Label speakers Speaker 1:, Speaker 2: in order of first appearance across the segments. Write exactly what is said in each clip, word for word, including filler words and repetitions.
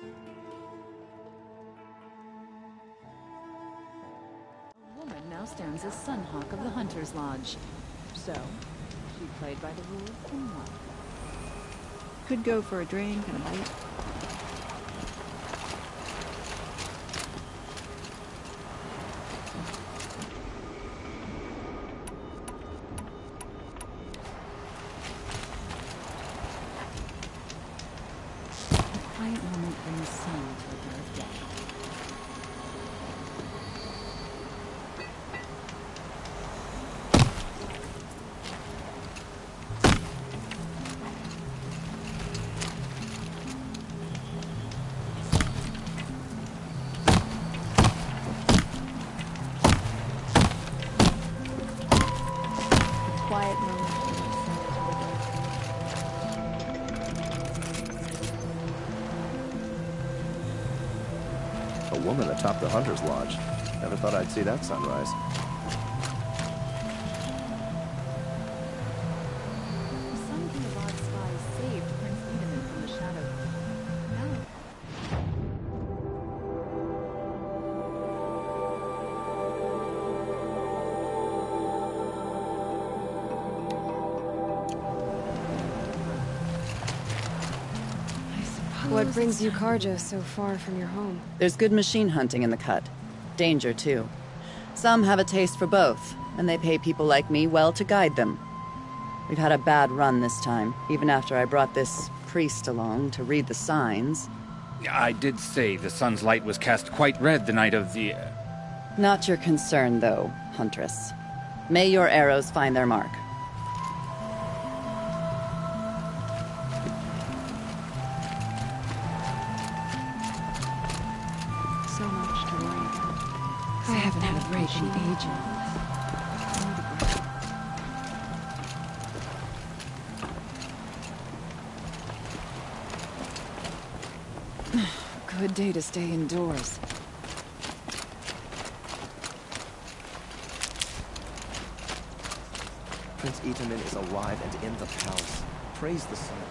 Speaker 1: A woman now stands as Sunhawk of the Hunter's Lodge. So, she played by the rules and won.
Speaker 2: Could go for a drink and a bite.
Speaker 1: A quiet moment brings sun to a dark day.
Speaker 2: Quiet moment.
Speaker 3: A woman atop the Hunter's Lodge. Never thought I'd see that sunrise.
Speaker 1: The Sun King of Oz spies saved Prince Edaman from the shadow. Now, I suppose
Speaker 4: What brings you
Speaker 1: it's time to
Speaker 4: Karja so far from your home?
Speaker 5: There's good machine hunting in the cut. Danger, too. Some have a taste for both, and they pay people like me well to guide them. We've had a bad run this time, even after I brought this priest along to read the signs.
Speaker 6: I did say the sun's light was cast quite red the night of the... Uh...
Speaker 5: Not your concern, though, Huntress. May your arrows find their mark.
Speaker 2: So much to worry about. I haven't had a break in ages.
Speaker 1: Good day to stay indoors.
Speaker 3: Prince Edaman is alive and in the palace. Praise the sun.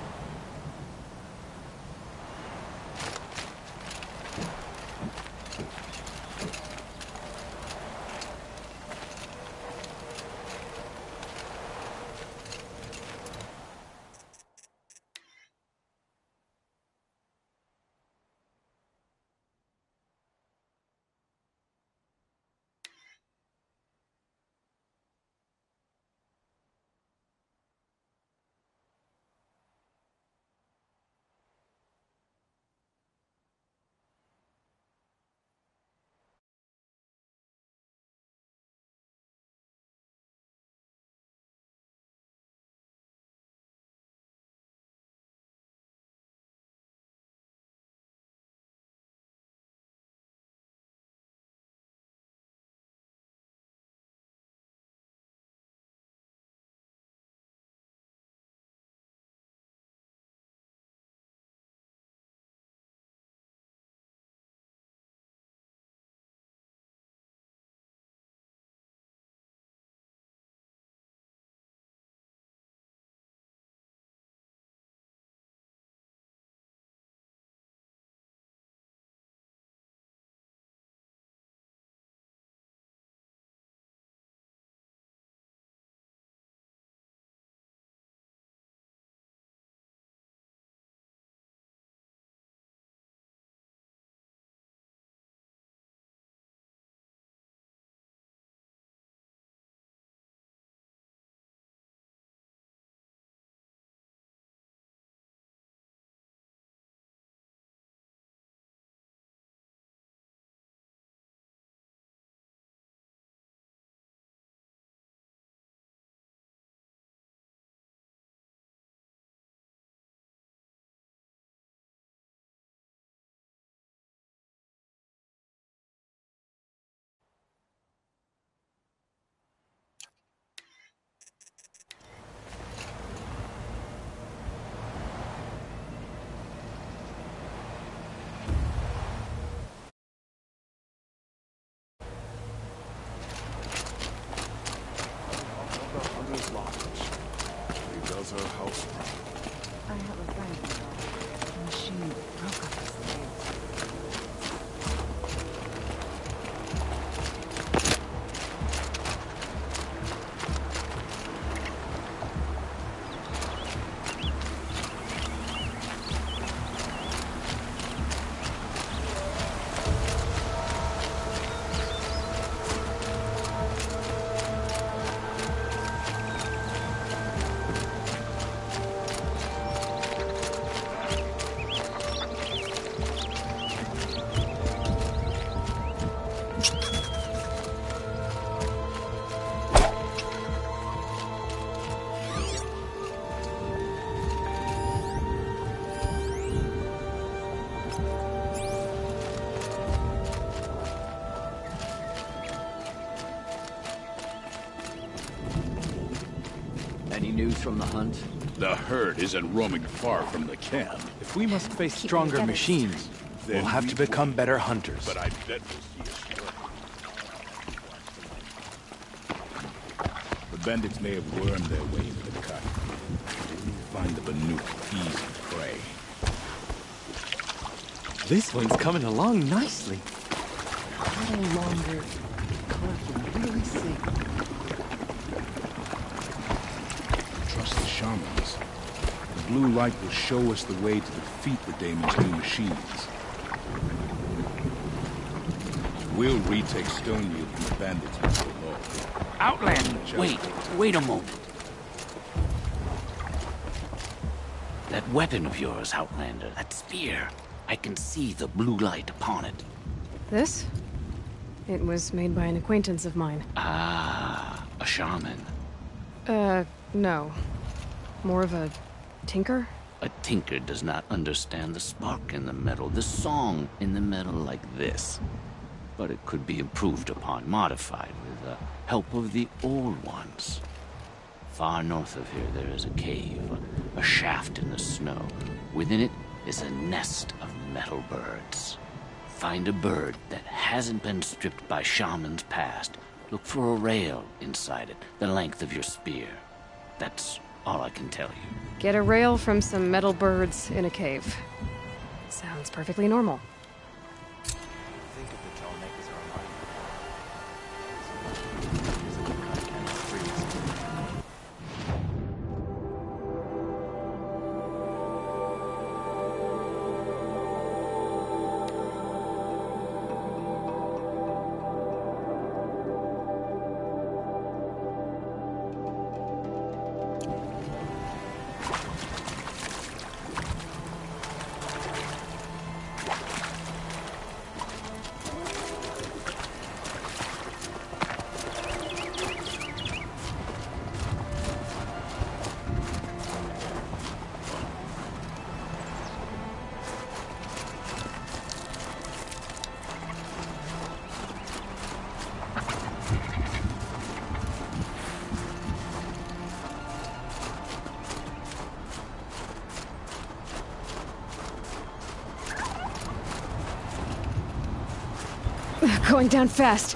Speaker 4: news from the hunt?
Speaker 7: The herd isn't roaming far from the camp.
Speaker 8: If we must face stronger machines,
Speaker 7: Then
Speaker 8: we'll have
Speaker 7: we
Speaker 8: to become
Speaker 7: will.
Speaker 8: better hunters.
Speaker 7: But I bet we'll see a struggle. The bandits may have wormed their way into the cut. Find the Banuk easy prey.
Speaker 8: This one's coming along nicely. A little longer. Color can really sing.
Speaker 7: Trust the shamans. The blue light will show us the way to defeat the Daemon's new machines. We'll retake Stonefield from the bandits below.
Speaker 9: Outlander, wait, wait a moment. That weapon of yours, Outlander, that spear. I can see the blue light upon it.
Speaker 2: This? It was made by an acquaintance of mine.
Speaker 9: Ah, a shaman.
Speaker 2: Uh, no. More of a tinker?
Speaker 9: A tinker does not understand the spark in the metal, the song in the metal like this. But it could be improved upon, modified with the help of the old ones. Far north of here there is a cave, a, a shaft in the snow. Within it is a nest of metal birds. Find a bird that hasn't been stripped by shamans past. Look for a rail inside it, the length of your spear. That's all I can tell you.
Speaker 2: Get a rail from some metal birds in a cave. Sounds perfectly normal.
Speaker 3: Think of the Tolmec as a reminder. Is it the cut cannot freeze?
Speaker 2: Going down fast.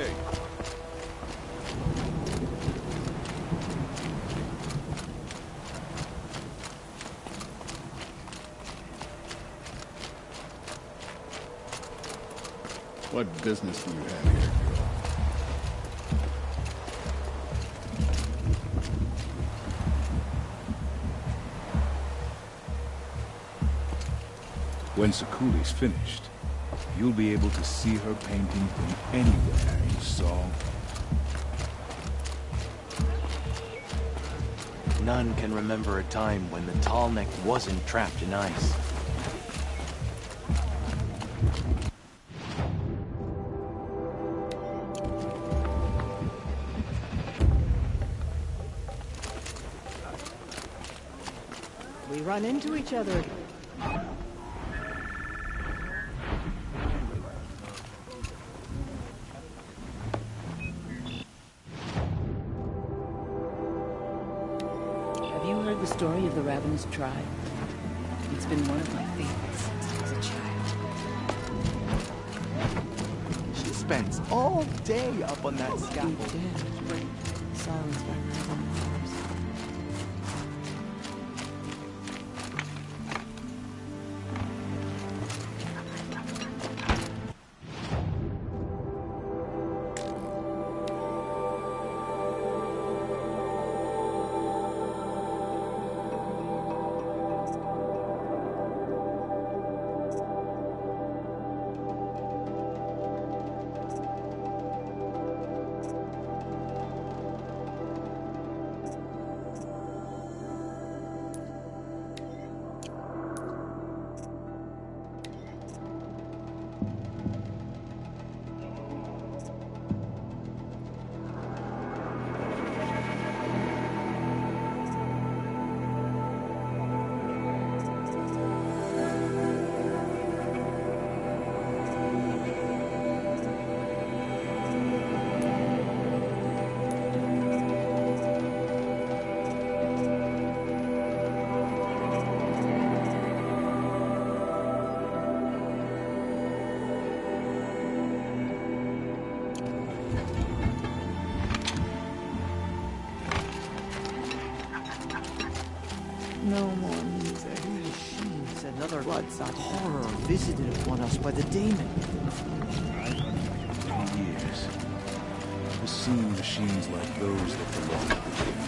Speaker 3: Hey.
Speaker 7: What business do you have here, girl? When Sekuli's finished, you'll be able to see her painting from anywhere in Saul.
Speaker 8: None can remember a time when the Tallneck wasn't trapped in ice.
Speaker 4: We run into each other.
Speaker 2: Have you heard the story of the Ravenous tribe? It's been one of my favorites since I was a child.
Speaker 8: She spends all day up on that
Speaker 2: We
Speaker 8: scaffold.
Speaker 2: did. Silence by Raven Mars.
Speaker 4: No more music.
Speaker 8: Machines, another blood-soaked horror visited upon us by the demon.
Speaker 7: Many years. I've seen machines like those that belong to the demon.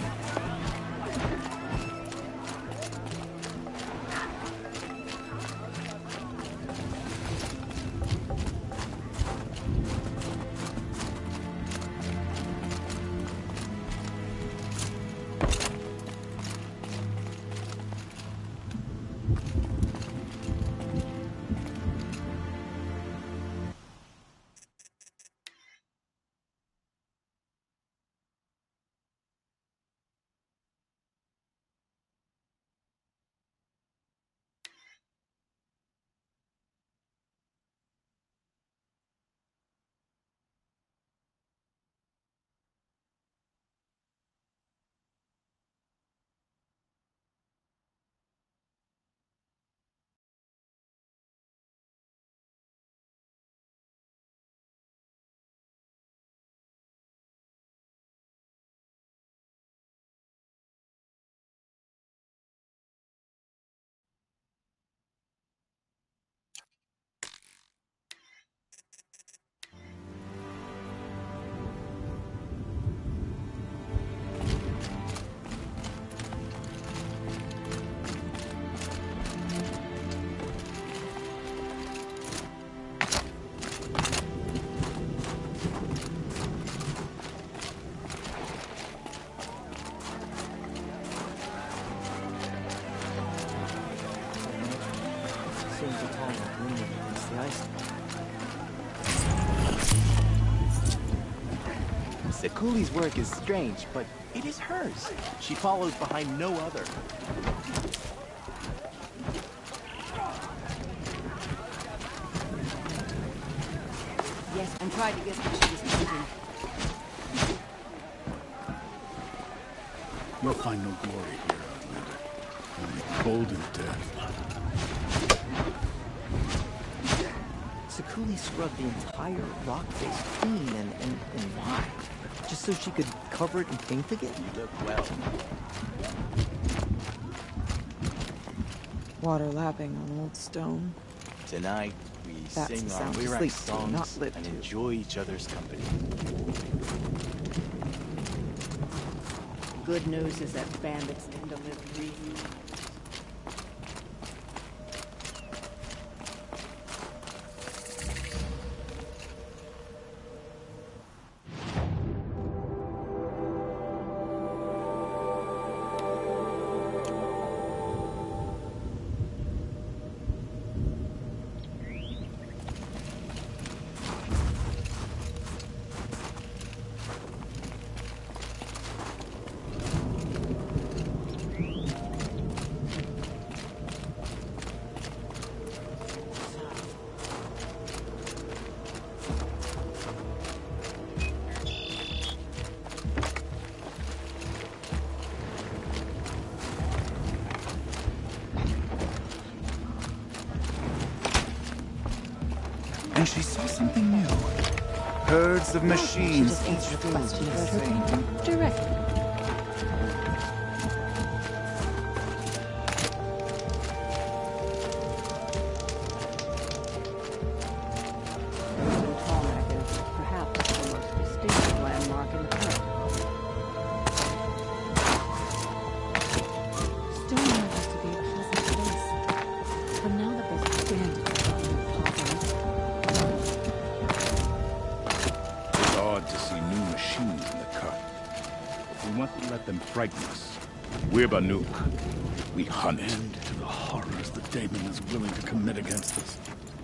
Speaker 8: Seems the Tallneck leaning against the ice. Sekuli's work is strange, but it is hers. She follows behind no other.
Speaker 2: Yes, and tried to guess what she was thinking.
Speaker 7: You'll find no glory here, Outlander. Only cold and death.
Speaker 8: Sekuli scrubbed the entire rock face clean and, and Just so she could cover it in paint again?
Speaker 3: You look well.
Speaker 4: Water lapping on old stone.
Speaker 3: Tonight, we
Speaker 4: That's
Speaker 3: sing
Speaker 4: the
Speaker 3: our
Speaker 4: sound to
Speaker 3: Wirax
Speaker 4: sleep to,
Speaker 3: songs
Speaker 4: not live
Speaker 3: and
Speaker 4: to.
Speaker 3: enjoy each other's company.
Speaker 2: Good news is that bandits tend to live really long.
Speaker 10: And she saw something new. Herds of machines,
Speaker 2: Just
Speaker 10: each
Speaker 2: answer the
Speaker 10: filled
Speaker 2: question
Speaker 10: with
Speaker 2: about her
Speaker 10: the same.
Speaker 2: painting directly.
Speaker 4: Tarmac is perhaps the most distinctive landmark in the park. Stonewall used to be a pleasant place, but now that there's a bandit on the property,
Speaker 7: It's odd to see new machines in the cut. But we want to let them frighten us. We're Banuk. We hunt.
Speaker 11: End to the horrors the Daemon is willing to commit against us.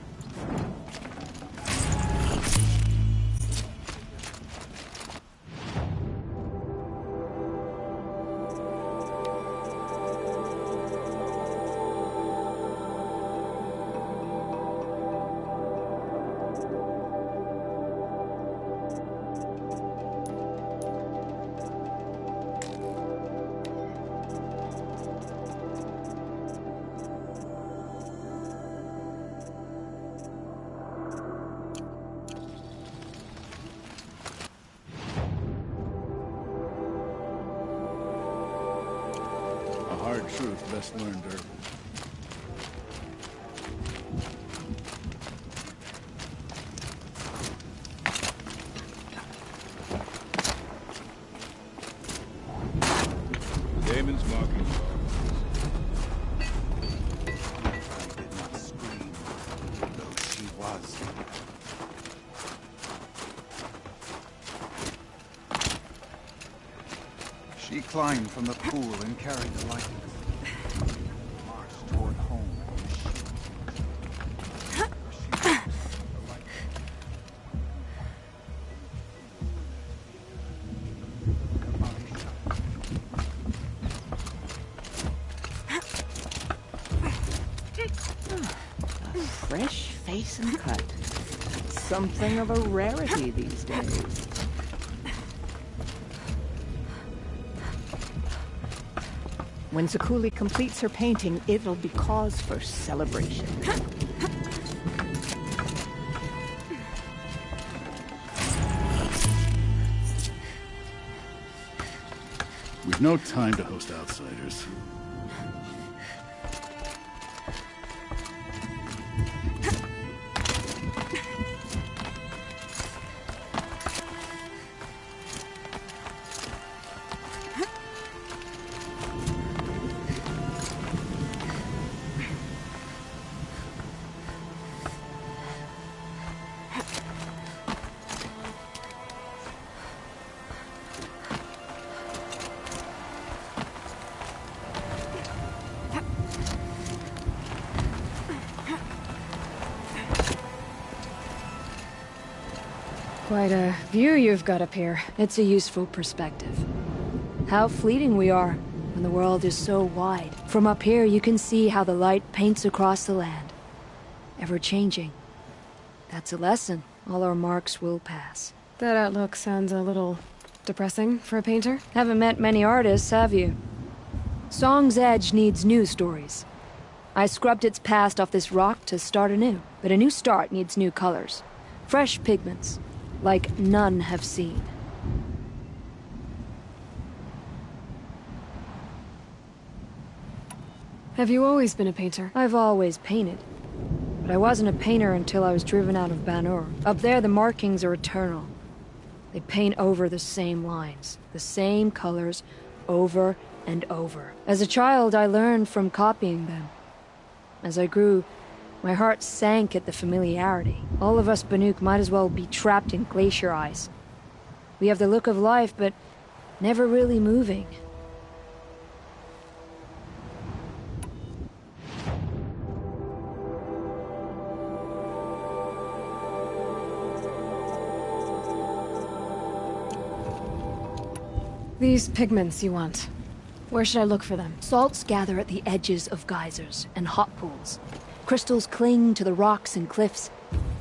Speaker 11: A hard truth best learned early.
Speaker 7: Damon's marking.
Speaker 10: I did not scream, though she was. She climbed from the pool and carried the light. Marched toward home.
Speaker 4: a fresh face and cut. Something of a rarity these days. When Zakuli completes her painting, it'll be cause for celebration.
Speaker 11: We've no time to host outsiders.
Speaker 12: Quite a view you've got up here. It's a useful perspective. How fleeting we are when the world is so wide. From up here you can see how the light paints across the land. Ever changing. That's a lesson. All our marks will pass.
Speaker 13: That outlook sounds a little depressing for a painter.
Speaker 12: Haven't met many artists, have you? Song's Edge needs new stories. I scrubbed its past off this rock to start anew, but a new start needs new colors. Fresh pigments. Like none have seen.
Speaker 13: Have you always been a painter?
Speaker 12: I've always painted. But I wasn't a painter until I was driven out of Ban-Ur. Up there, the markings are eternal. They paint over the same lines, the same colors, over and over. As a child, I learned from copying them. As I grew, my heart sank at the familiarity. All of us Banuk might as well be trapped in glacier ice. We have the look of life, but never really moving.
Speaker 13: These pigments you want. Where should I look for them?
Speaker 12: Salts gather at the edges of geysers and hot pools. Crystals cling to the rocks and cliffs.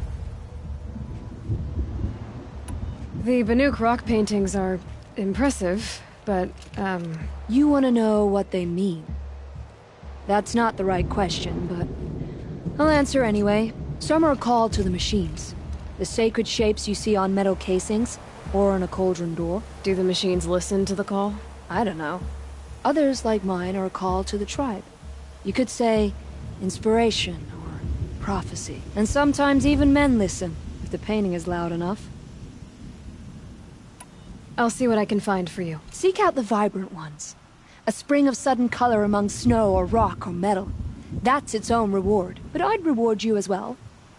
Speaker 13: The Banuk rock paintings are impressive, but, um...
Speaker 12: You want to know what they mean. That's not the right question, but I'll answer anyway. Some are called to the machines. The sacred shapes you see on metal casings, or on a cauldron door.
Speaker 13: Do the machines listen to the call?
Speaker 12: I don't know. Others, like mine, are called to the tribe. You could say inspiration or prophecy. And sometimes even men listen, if the painting is loud enough.
Speaker 13: I'll see what I can find for you.
Speaker 12: Seek out the vibrant ones. A spring of sudden color among snow or rock or metal. That's its own reward. But I'd reward you as well.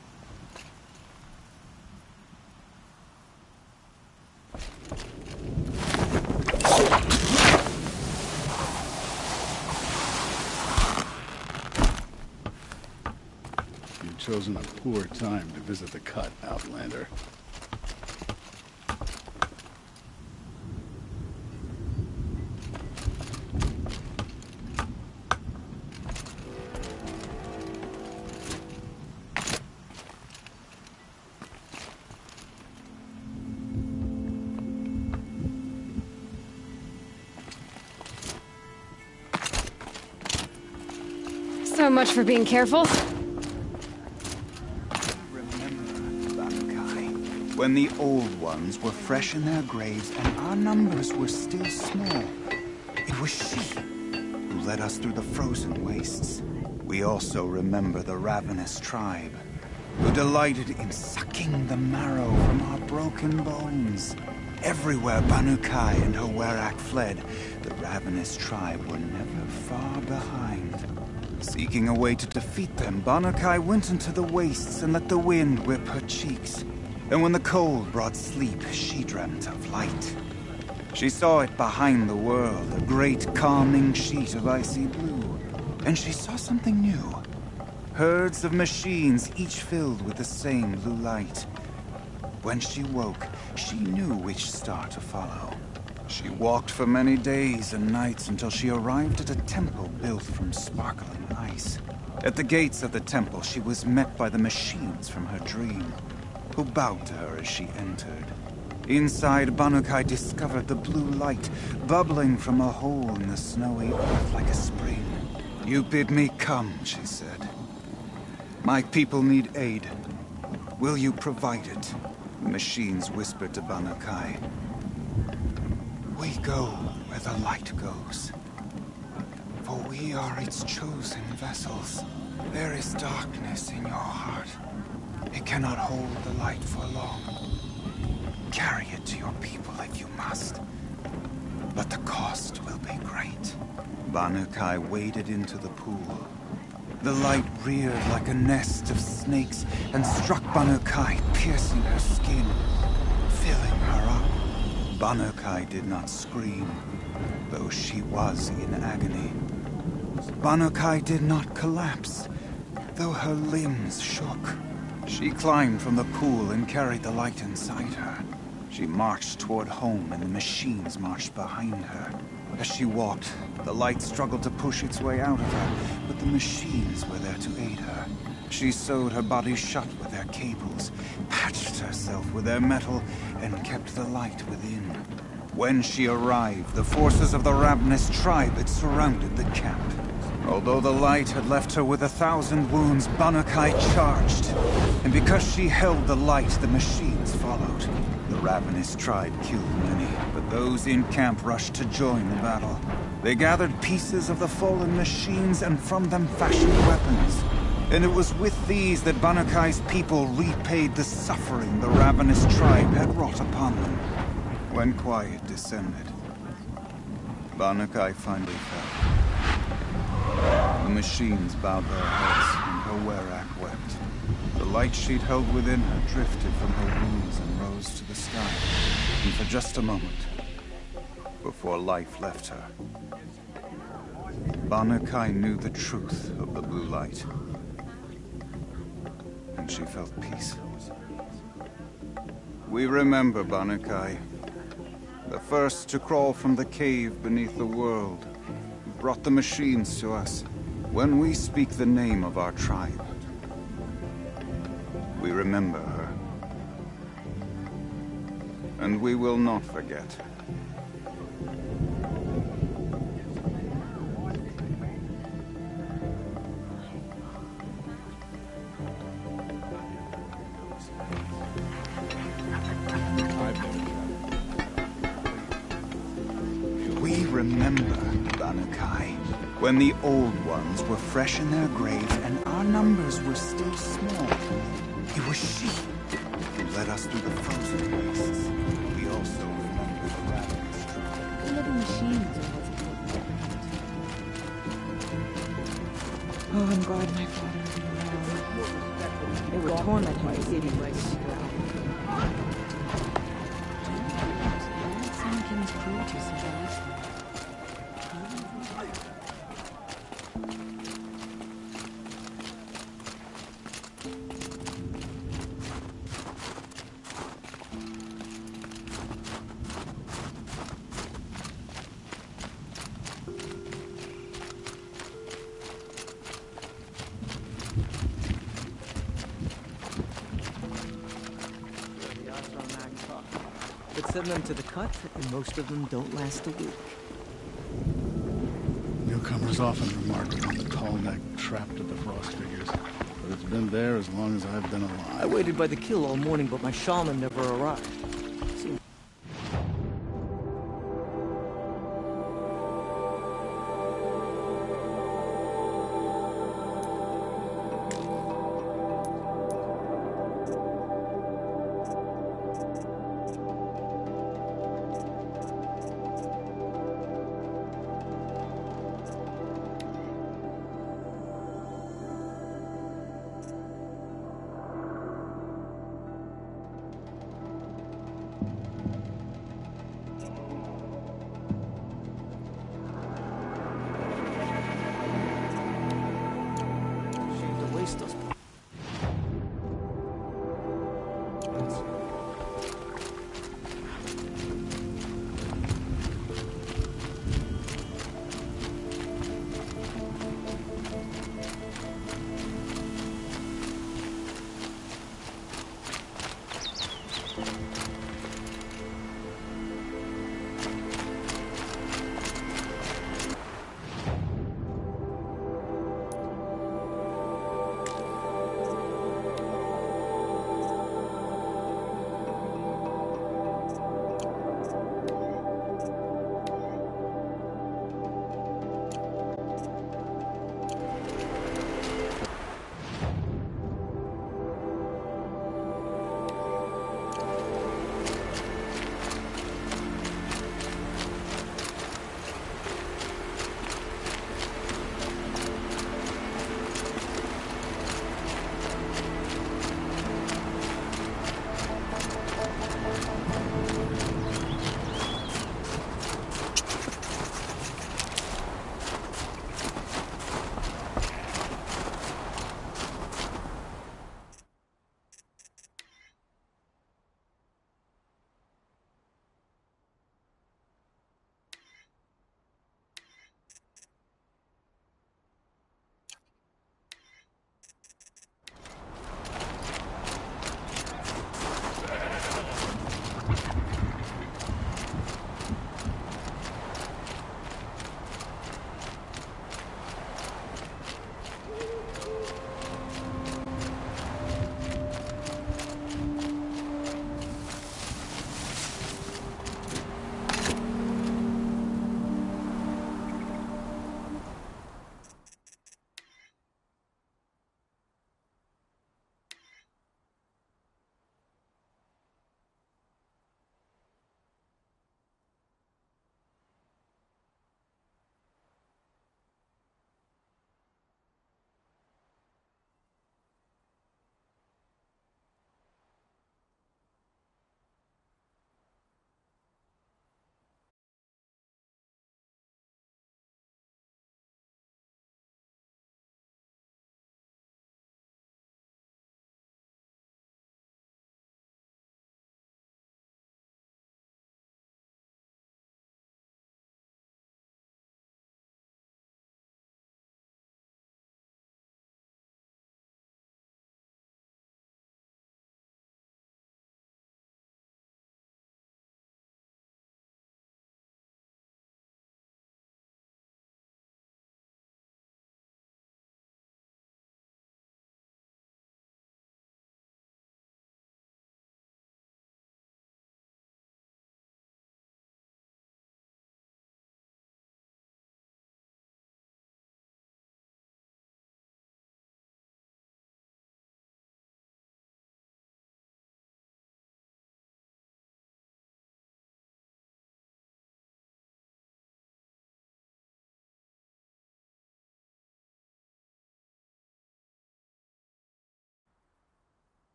Speaker 11: Chosen a poor time to visit the cut, Outlander.
Speaker 13: So much for being careful.
Speaker 10: When the old ones were fresh in their graves and our numbers were still small, it was she who led us through the frozen wastes. We also remember the ravenous tribe, who delighted in sucking the marrow from our broken bones. Everywhere Banu-Kai and her Werak fled, the ravenous tribe were never far behind. Seeking a way to defeat them, Banu-Kai went into the wastes and let the wind whip her cheeks. And when the cold brought sleep, she dreamt of light. She saw it behind the world, a great calming sheet of icy blue. And she saw something new. Herds of machines, each filled with the same blue light. When she woke, she knew which star to follow. She walked for many days and nights until she arrived at a temple built from sparkling ice. At the gates of the temple, she was met by the machines from her dream, who bowed to her as she entered. Inside, Banu-Kai discovered the blue light bubbling from a hole in the snowy earth like a spring. You bid me come, she said. My people need aid. Will you provide it? The machines whispered to Banu-Kai. We go where the light goes, for we are its chosen vessels. There is darkness in your heart. It cannot hold the light for long. Carry it to your people if you must, but the cost will be great. Banu-Kai waded into the pool. The light reared like a nest of snakes and struck Banu-Kai, piercing her skin, filling her up. Banu-Kai did not scream, though she was in agony. Banu-Kai did not collapse, though her limbs shook. She climbed from the pool and carried the light inside her. She marched toward home, and the machines marched behind her. As she walked, the light struggled to push its way out of her, but the machines were there to aid her. She sewed her body shut with their cables, patched herself with their metal, and kept the light within. When she arrived, the forces of the ravenous tribe had surrounded the camp. Although the light had left her with a thousand wounds, Banu-Kai charged. And because she held the light, the machines followed. The ravenous tribe killed many, but those in camp rushed to join the battle. They gathered pieces of the fallen machines and from them fashioned weapons. And it was with these that Banakai's people repaid the suffering the ravenous tribe had wrought upon them. When quiet descended, Banakai finally fell. The machines bowed their heads, and her Werak wept. The light she'd held within her drifted from her wounds and rose to the sky. And for just a moment, before life left her, Banakai knew the truth of the blue light. And she felt peace. We remember Banakai, the first to crawl from the cave beneath the world, who brought the machines to us. When we speak the name of our tribe, we remember her. And we will not forget. We remember Banakai, when the old ones were fresh in their graves and our numbers were still small. It was she who led us through the frozen wastes. We also remember the ravenous tribe.
Speaker 4: The living machines are what's important. Oh, I'm glad my father didn't know. They would torment my city like scrap. Some king's cruelty survives.
Speaker 8: But send them to the cut, and most of them don't last a week.
Speaker 11: Newcomers often remark upon the tall neck trapped at the frost figures, but it's been there as long as I've been alive.
Speaker 8: I waited by the kill all morning, but my shaman never arrived. Seems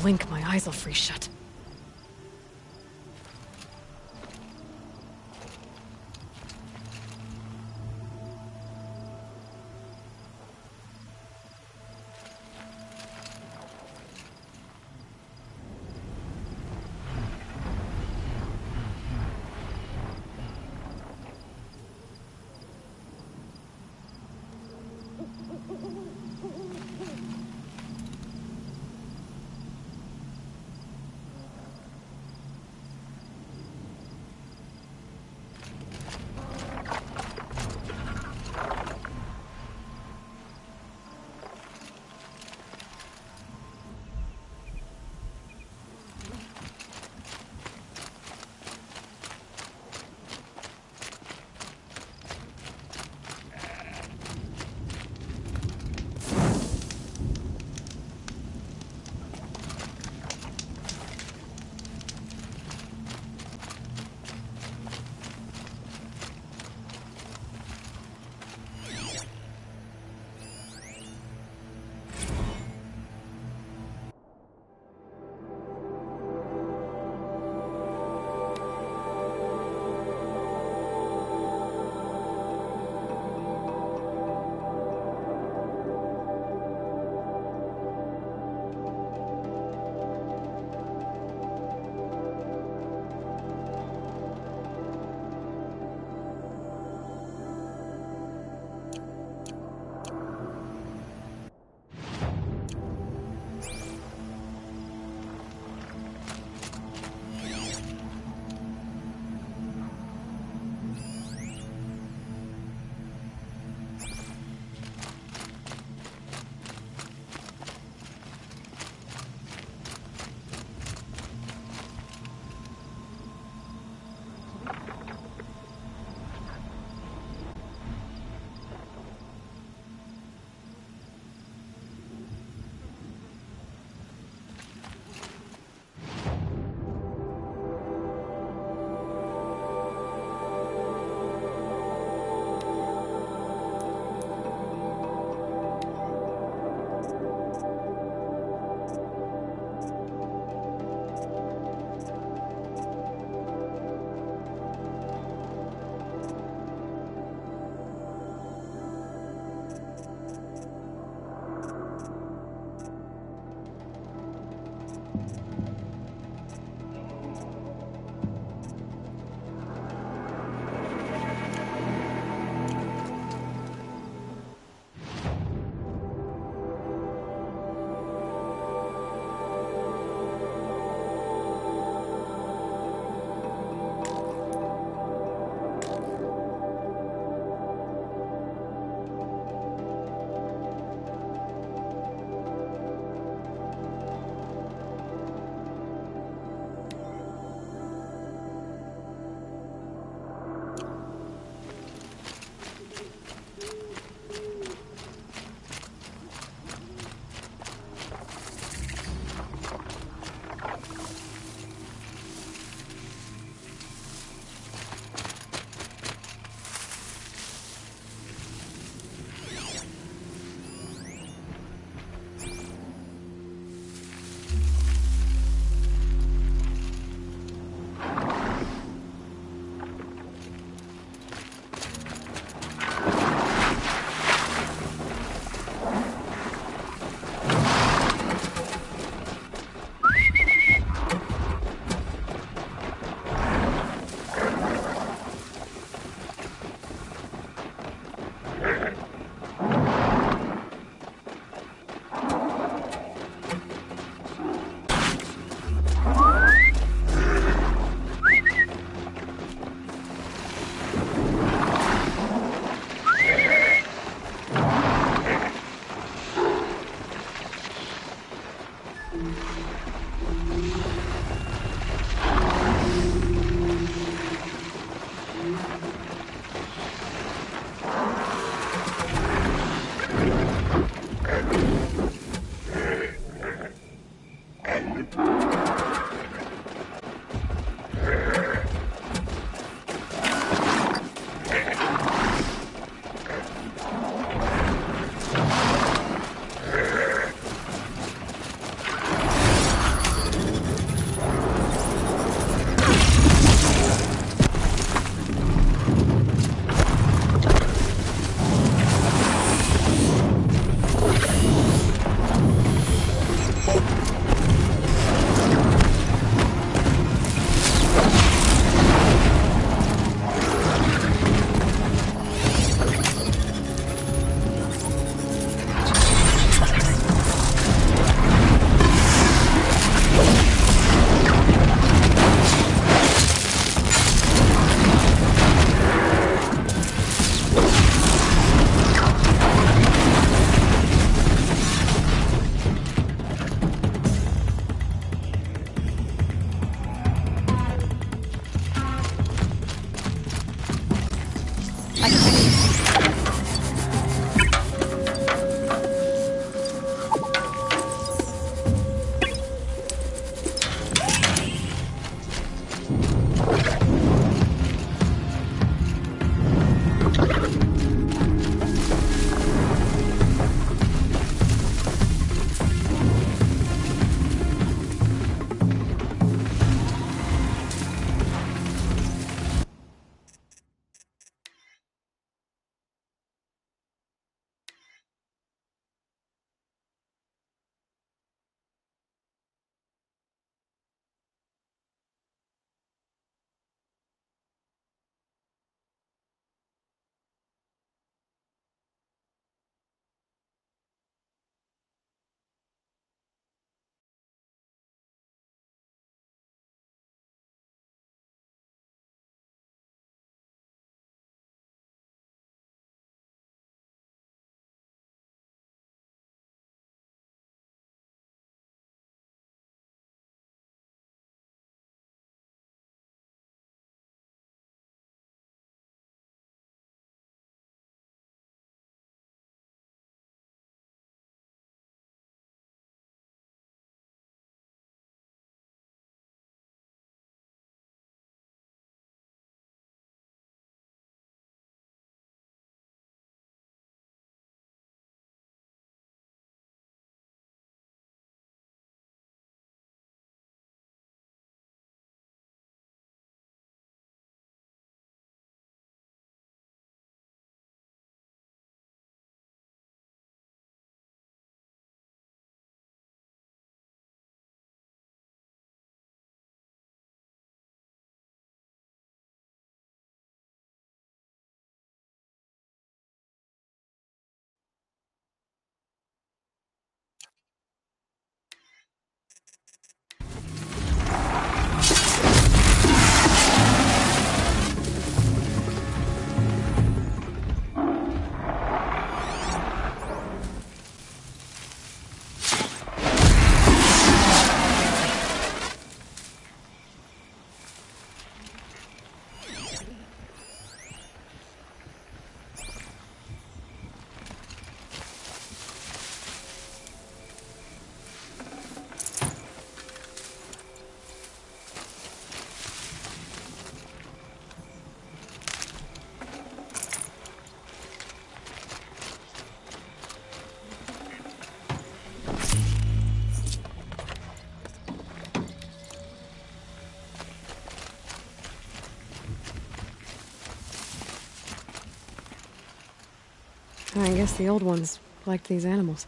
Speaker 13: blink, my eyes will freeze shut. I guess the old ones liked these animals.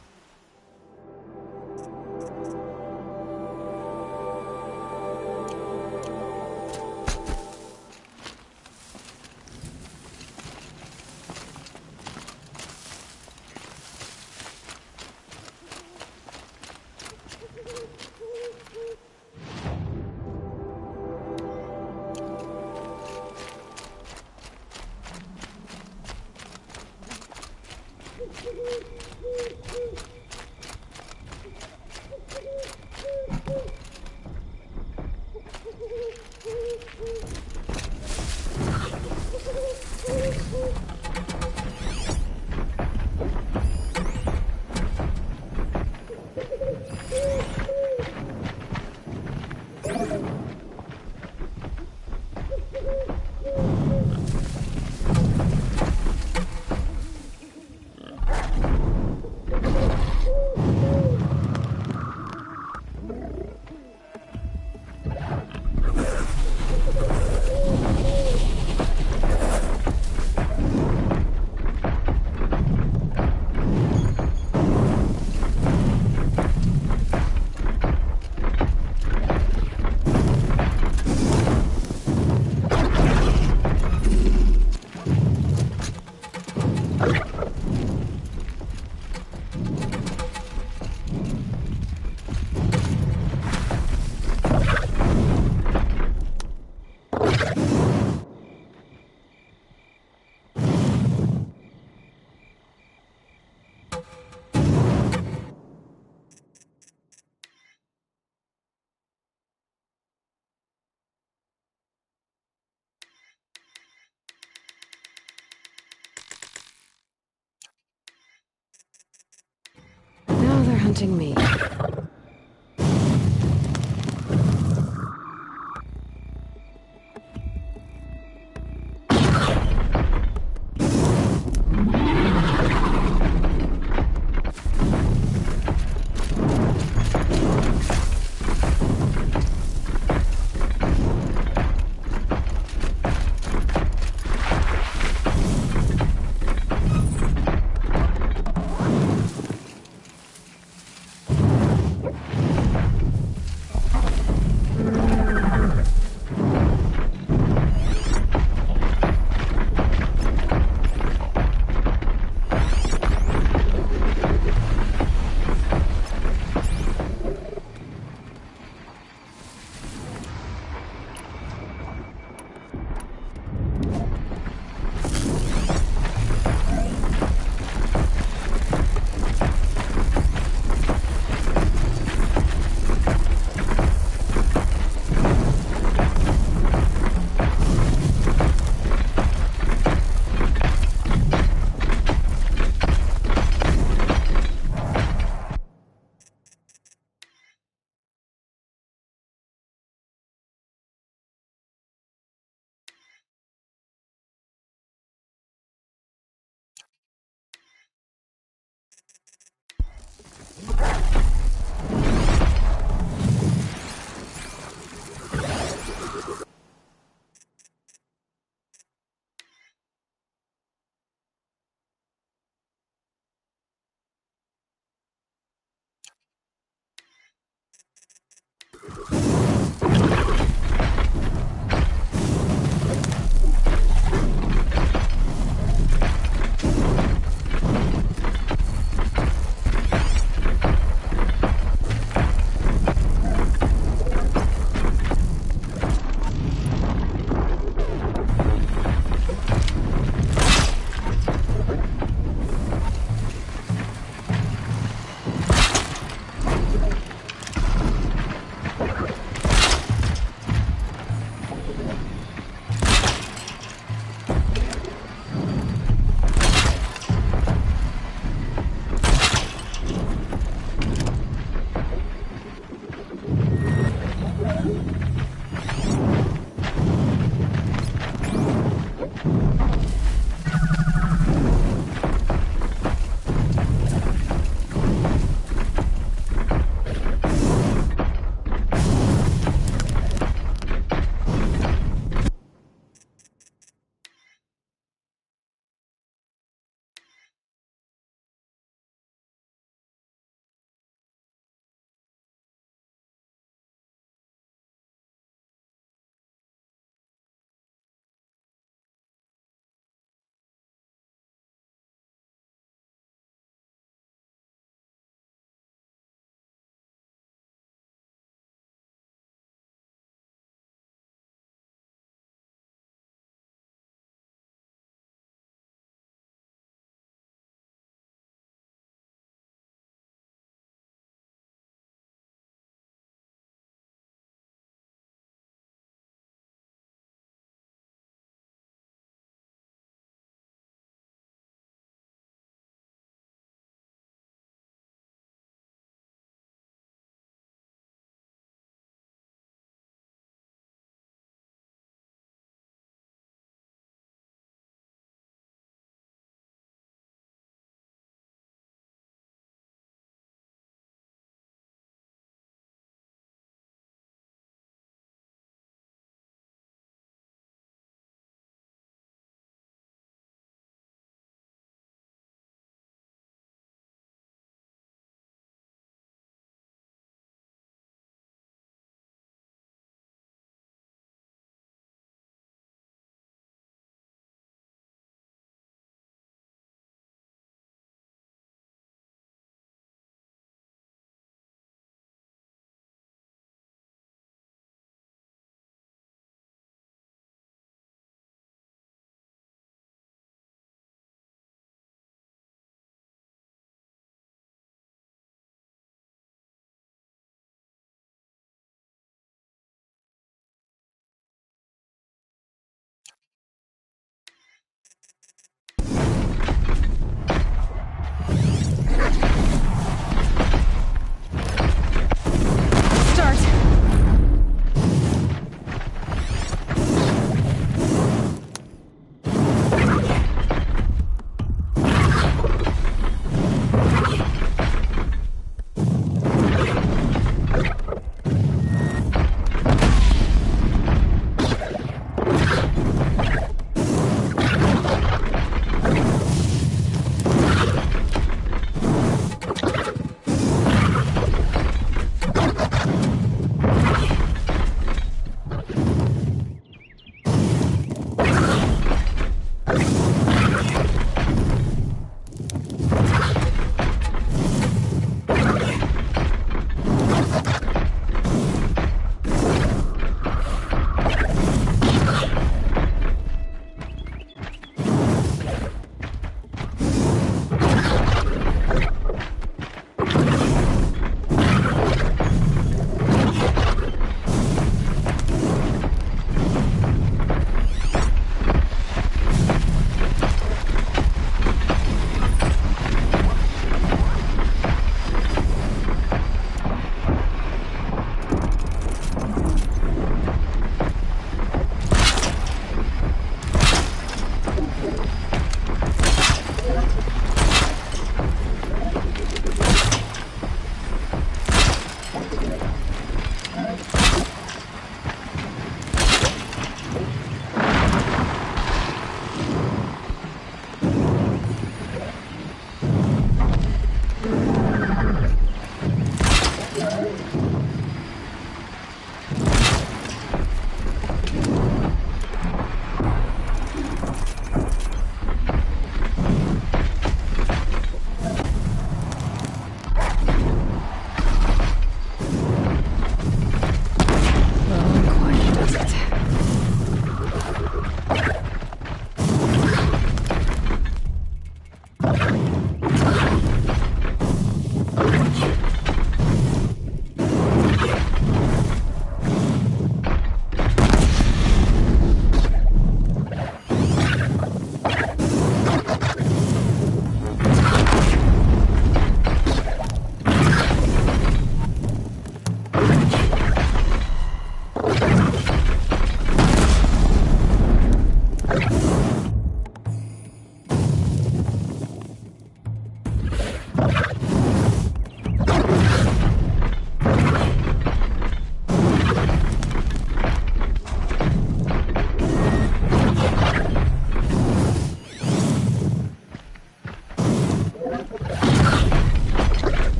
Speaker 13: hunting me.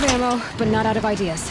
Speaker 13: of ammo, but not out of ideas.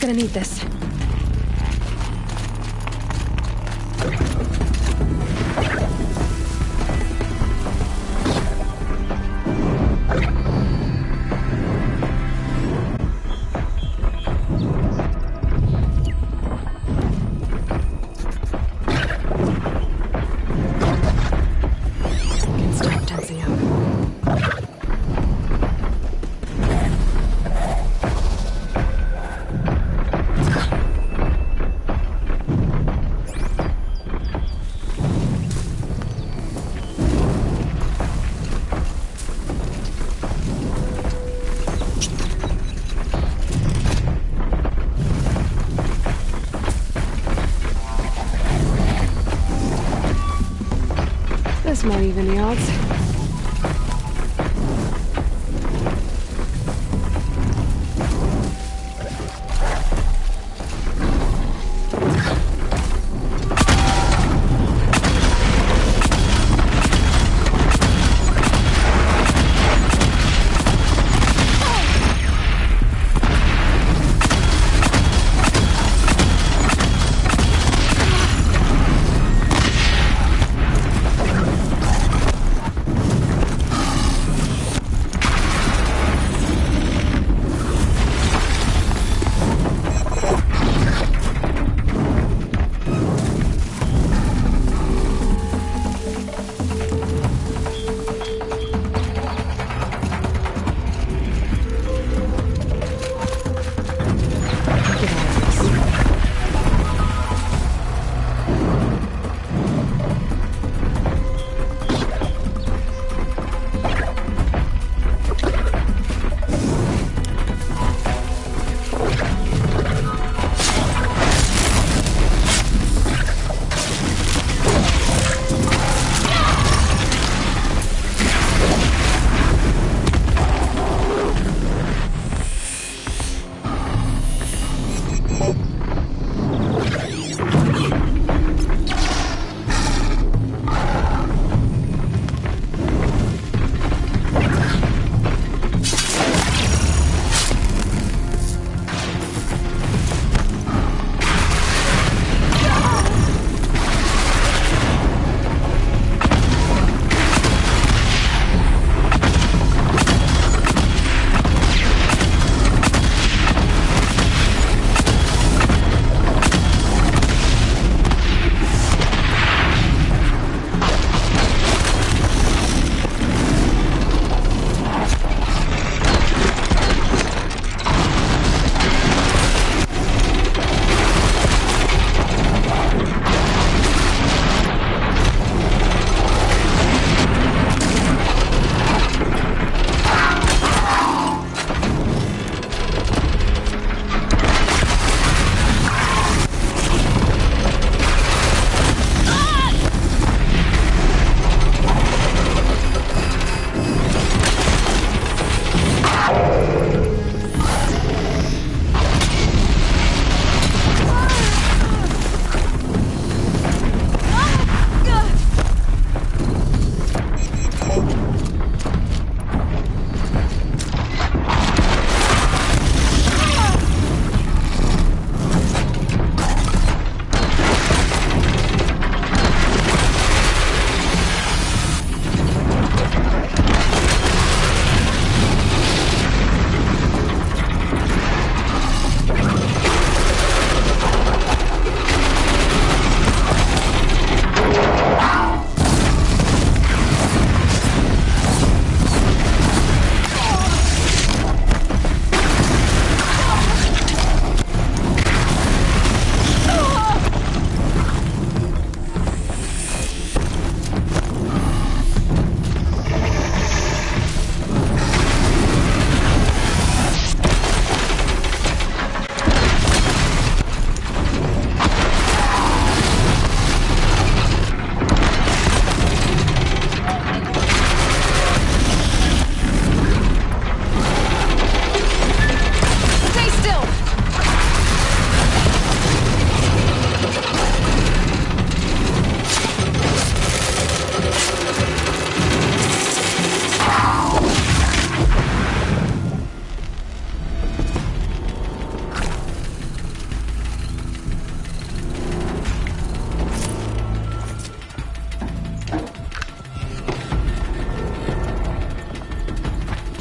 Speaker 13: gonna need this. Can stop tensing up. This might even the odds.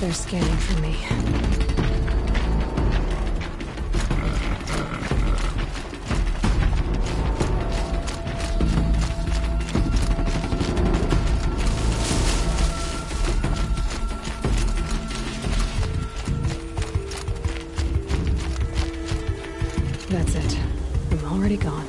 Speaker 13: They're scanning for me. That's it. I'm already gone.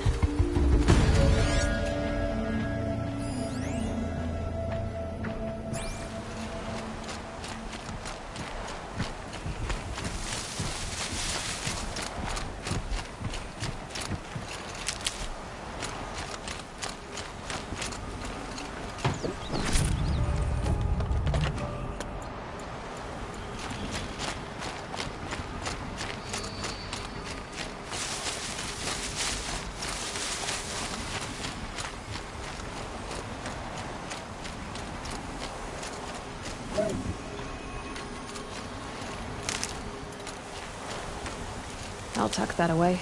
Speaker 13: I'll tuck that away.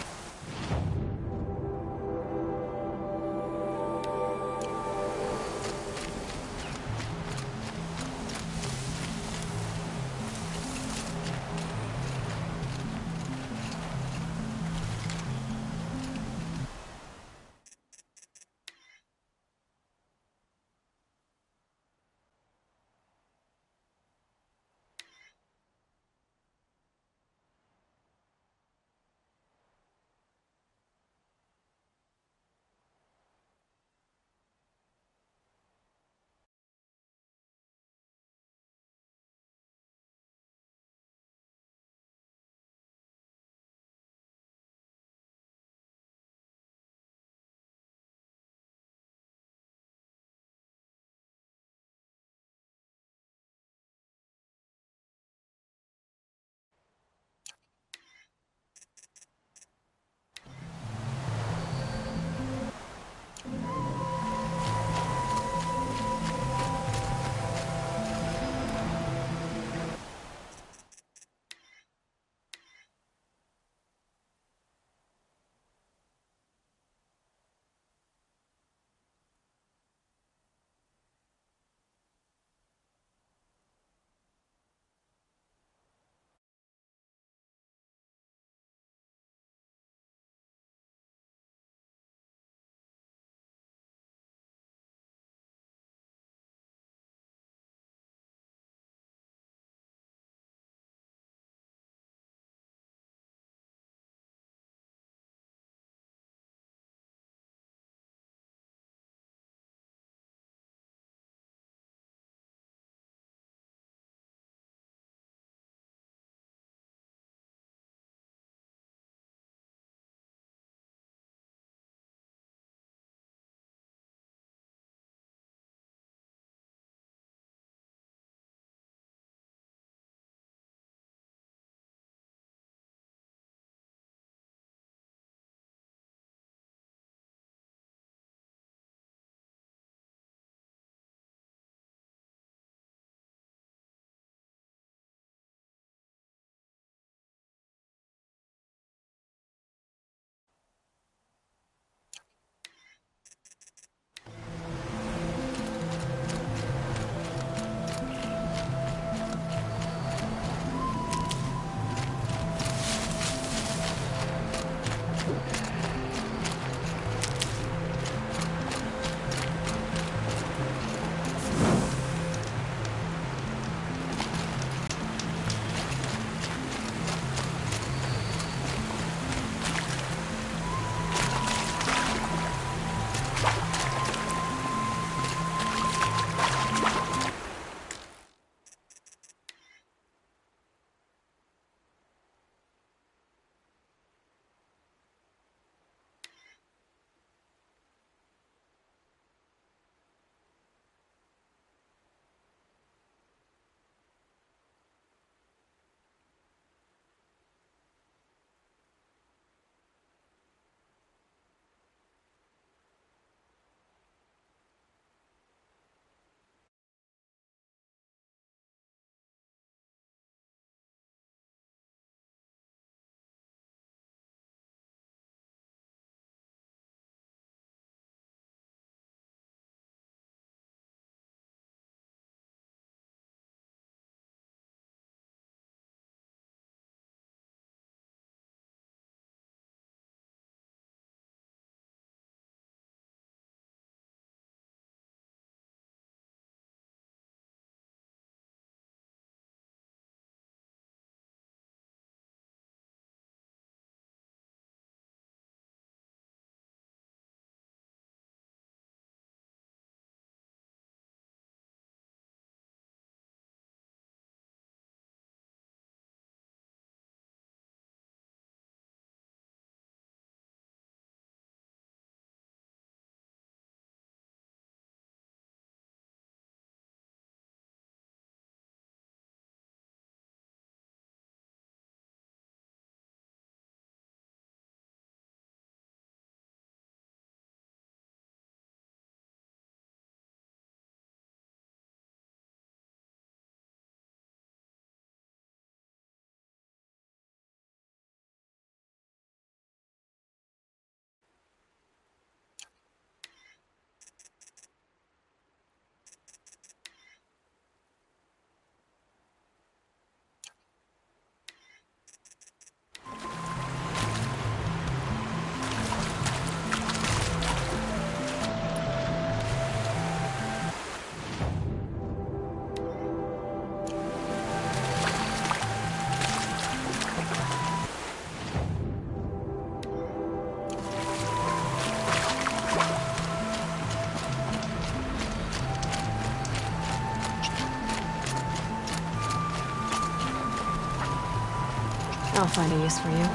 Speaker 13: I'll find a use for you.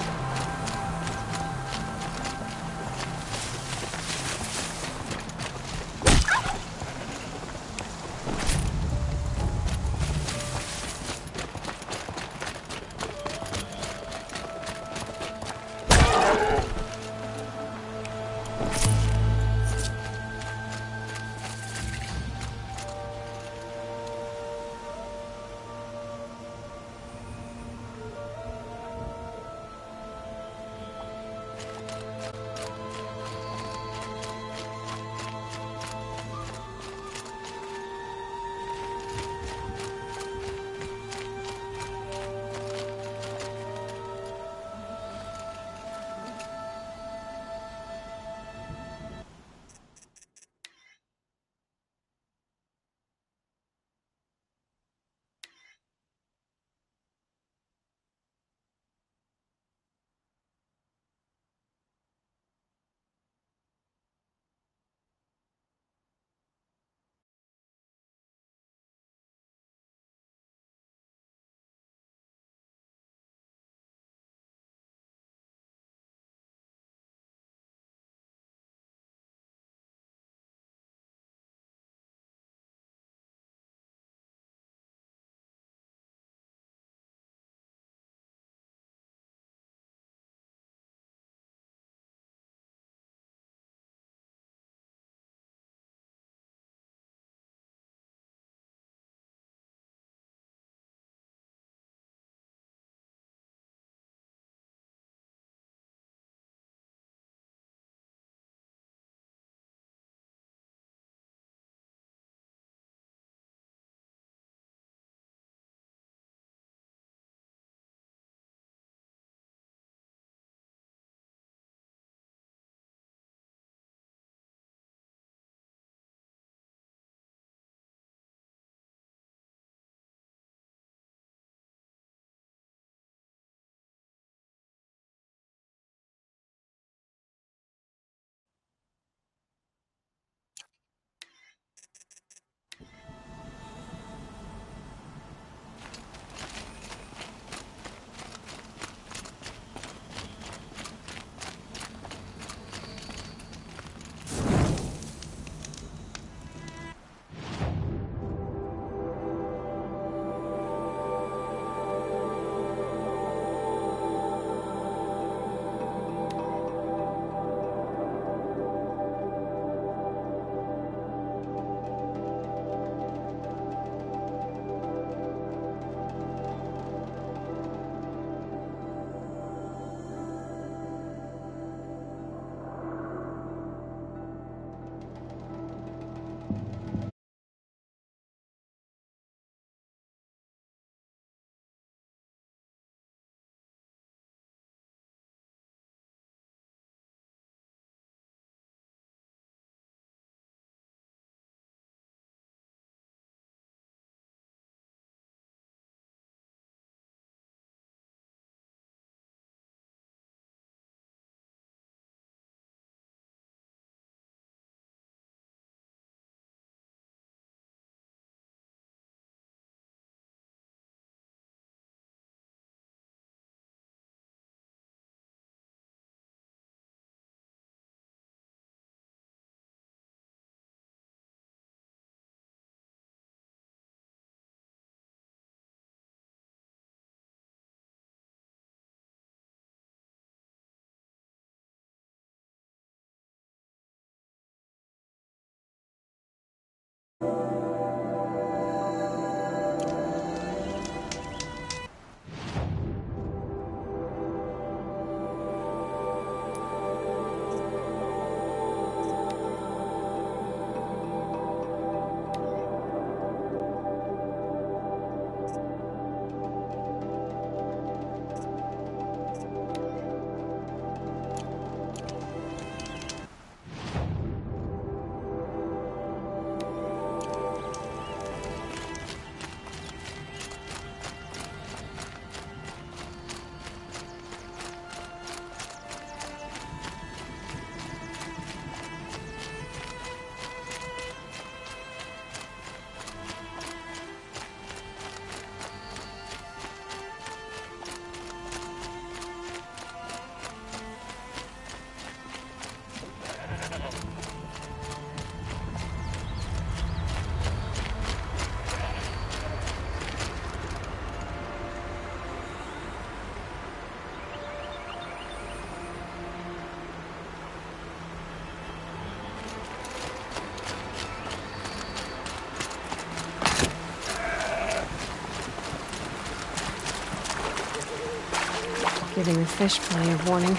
Speaker 13: Giving the fish plenty of warning.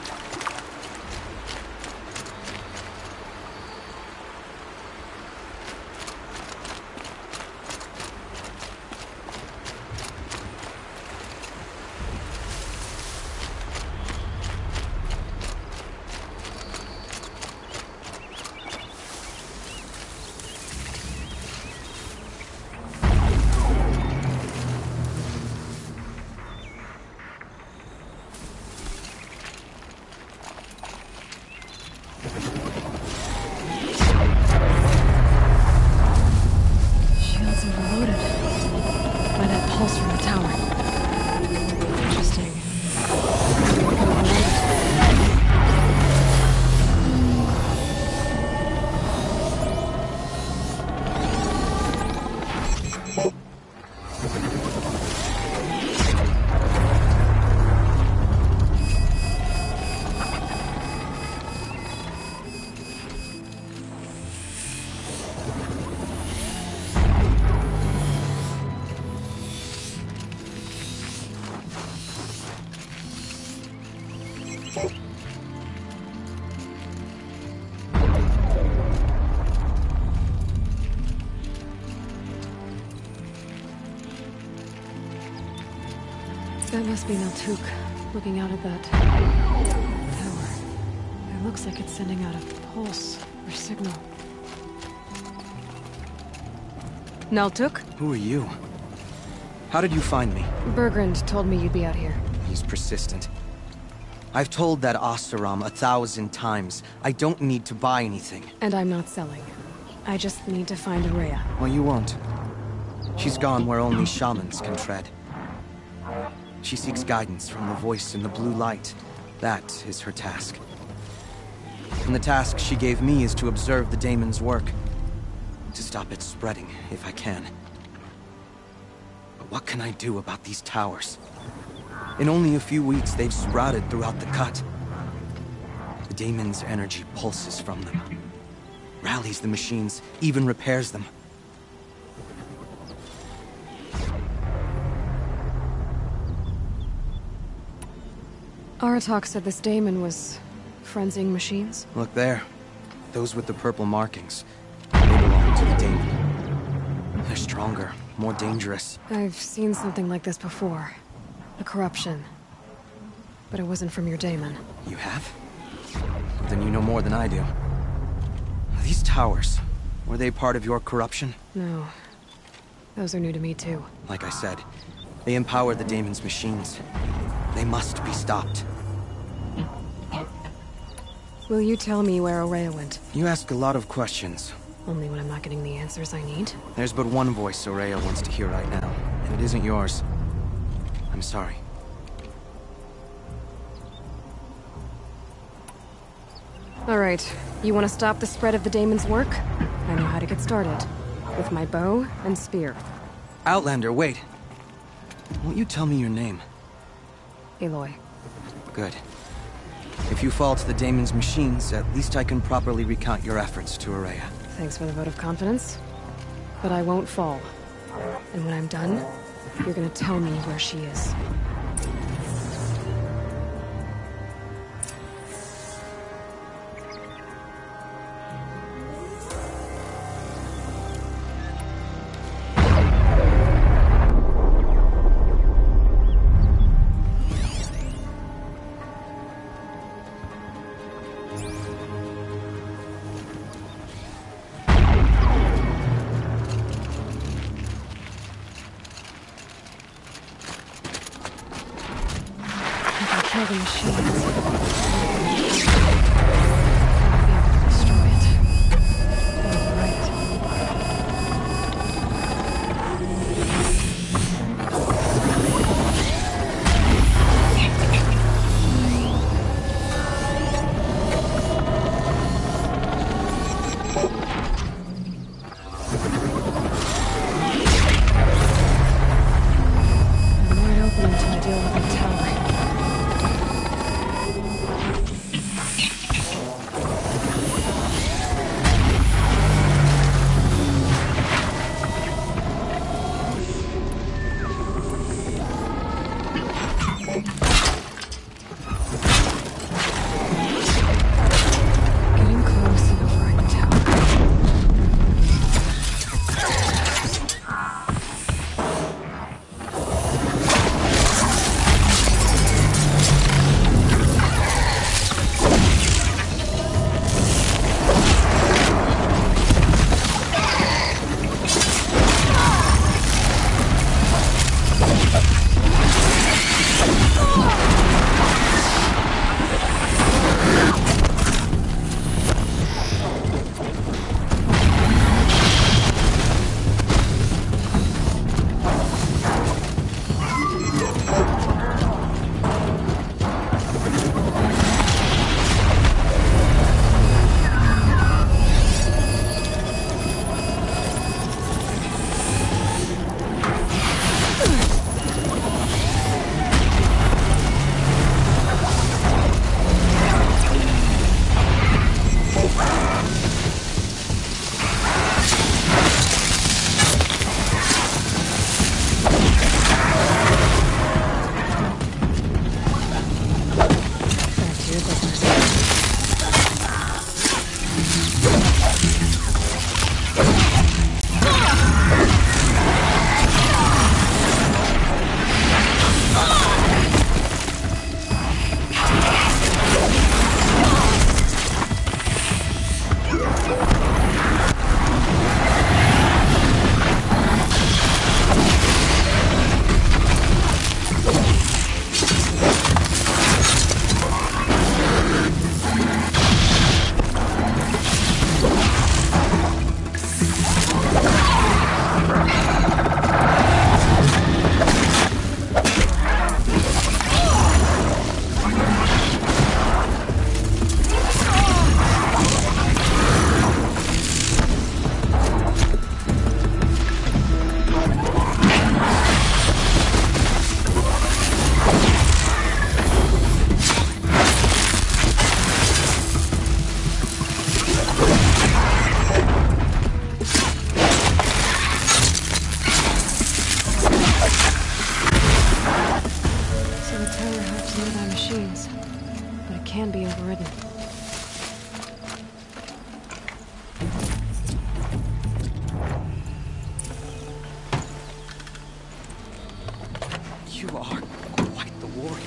Speaker 13: That must be Naltuk, looking out at that tower. It looks like it's sending out a pulse or signal. Naltuk?
Speaker 14: Who are you? How did you find me?
Speaker 13: Bergrand told me you'd be out here.
Speaker 14: He's persistent. I've told that Oseram a thousand times. I don't need to buy anything.
Speaker 13: And I'm not selling. I just need to find Ourea.
Speaker 14: Well, you won't. She's gone where only shamans can tread. She seeks guidance from the voice in the blue light. That is her task. And the task she gave me is to observe the daemon's work. To stop it spreading, if I can. But what can I do about these towers? In only a few weeks, they've sprouted throughout the cut. The daemon's energy pulses from them. Rallies the machines, even repairs them.
Speaker 13: Aratak said this daemon was frenzying machines.
Speaker 14: Look there. Those with the purple markings. They belong to the daemon. They're stronger, more dangerous.
Speaker 13: I've seen something like this before. The corruption. But it wasn't from your daemon.
Speaker 14: You have? Then you know more than I do. These towers, were they part of your corruption?
Speaker 13: No. Those are new to me too.
Speaker 14: Like I said, they empower the daemon's machines. They must be stopped.
Speaker 13: Will you tell me where Ourea went?
Speaker 14: You ask a lot of questions.
Speaker 13: Only when I'm not getting the answers I need.
Speaker 14: There's but one voice Ourea wants to hear right now, and it isn't yours. I'm sorry.
Speaker 13: All right. You want to stop the spread of the daemon's work? I know how to get started. With my bow and spear.
Speaker 14: Outlander, wait. Won't you tell me your name?
Speaker 13: Aloy.
Speaker 14: Good. If you fall to the daemon's machines, at least I can properly recount your efforts to Ourea.
Speaker 13: Thanks for the vote of confidence. But I won't fall. And when I'm done, you're gonna tell me where she is. Kill the machines. Destroy it. All right. I'm wide open until I deal with the tower.
Speaker 14: You are quite the warrior.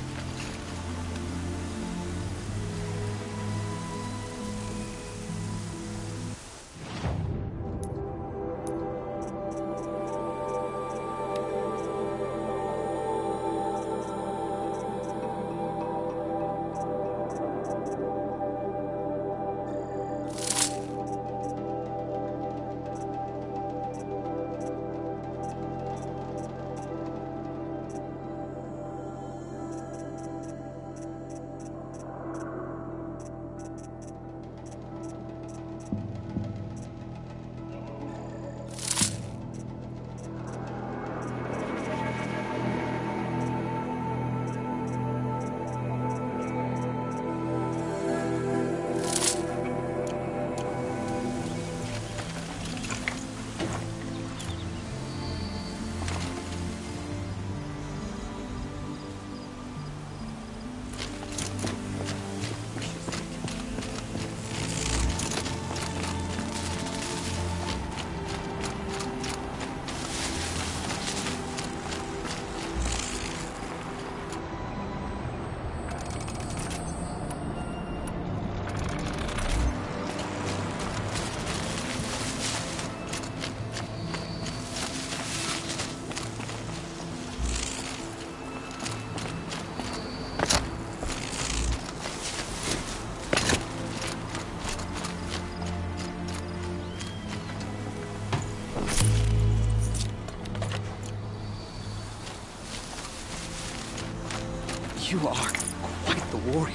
Speaker 14: You are quite the warrior.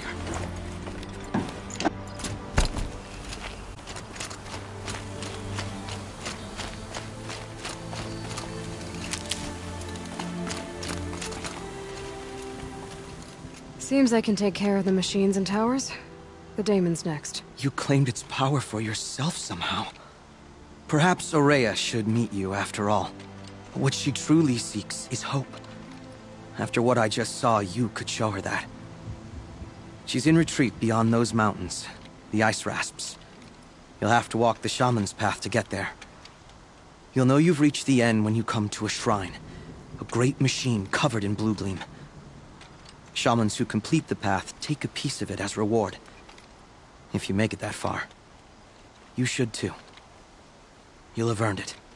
Speaker 13: Seems I can take care of the machines and towers. The Daemon's next.
Speaker 14: You claimed its power for yourself somehow. Perhaps Ourea should meet you after all. What she truly seeks is hope. After what I just saw, you could show her that. She's in retreat beyond those mountains, the ice rasps. You'll have to walk the shaman's path to get there. You'll know you've reached the end when you come to a shrine, a great machine covered in blue gleam. Shamans who complete the path take a piece of it as reward. If you make it that far, you should too. You'll have earned it.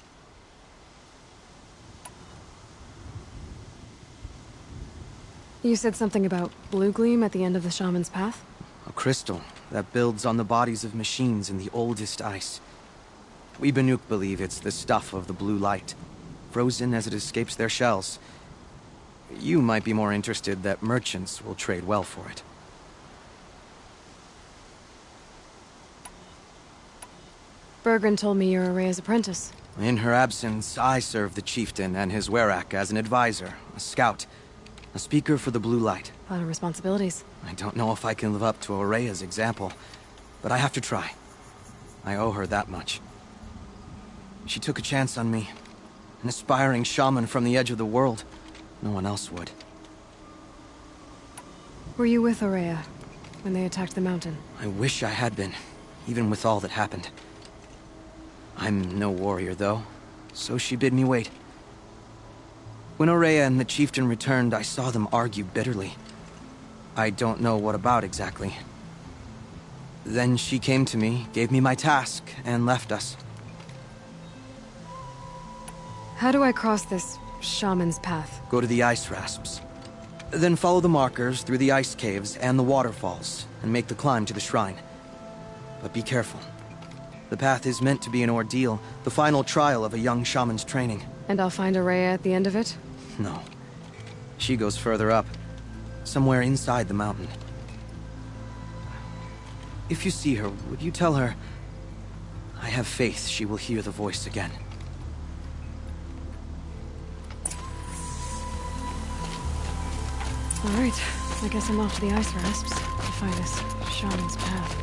Speaker 13: You said something about blue gleam at the end of the shaman's path?
Speaker 14: A crystal that builds on the bodies of machines in the oldest ice. We Banuk believe it's the stuff of the blue light, frozen as it escapes their shells. You might be more interested that merchants will trade well for it.
Speaker 13: Bergren told me you're Ourea's apprentice.
Speaker 14: In her absence, I serve the chieftain and his werak as an advisor, a scout, a speaker for the blue light.
Speaker 13: A lot of responsibilities.
Speaker 14: I don't know if I can live up to Ourea's example, but I have to try. I owe her that much. She took a chance on me, an aspiring shaman from the edge of the world. No one else would.
Speaker 13: Were you with Ourea when they attacked the mountain?
Speaker 14: I wish I had been, even with all that happened. I'm no warrior, though, so she bid me wait. When Ourea and the chieftain returned, I saw them argue bitterly. I don't know what about exactly. Then she came to me, gave me my task, and left us.
Speaker 13: How do I cross this shaman's path?
Speaker 14: Go to the ice rasps. Then follow the markers through the ice caves and the waterfalls, and make the climb to the shrine. But be careful. The path is meant to be an ordeal, the final trial of a young shaman's training.
Speaker 13: And I'll find Ourea at the end of it?
Speaker 14: No. She goes further up, somewhere inside the mountain. If you see her, would you tell her... I have faith she will hear the voice again.
Speaker 13: Alright, I guess I'm off to the ice rasps to find this shaman's path.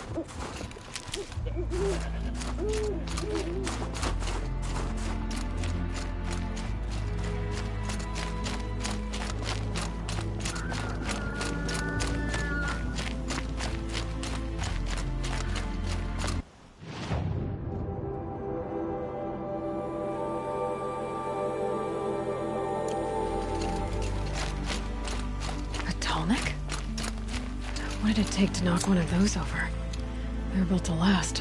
Speaker 13: What did it take to knock one of those over? They're built to last.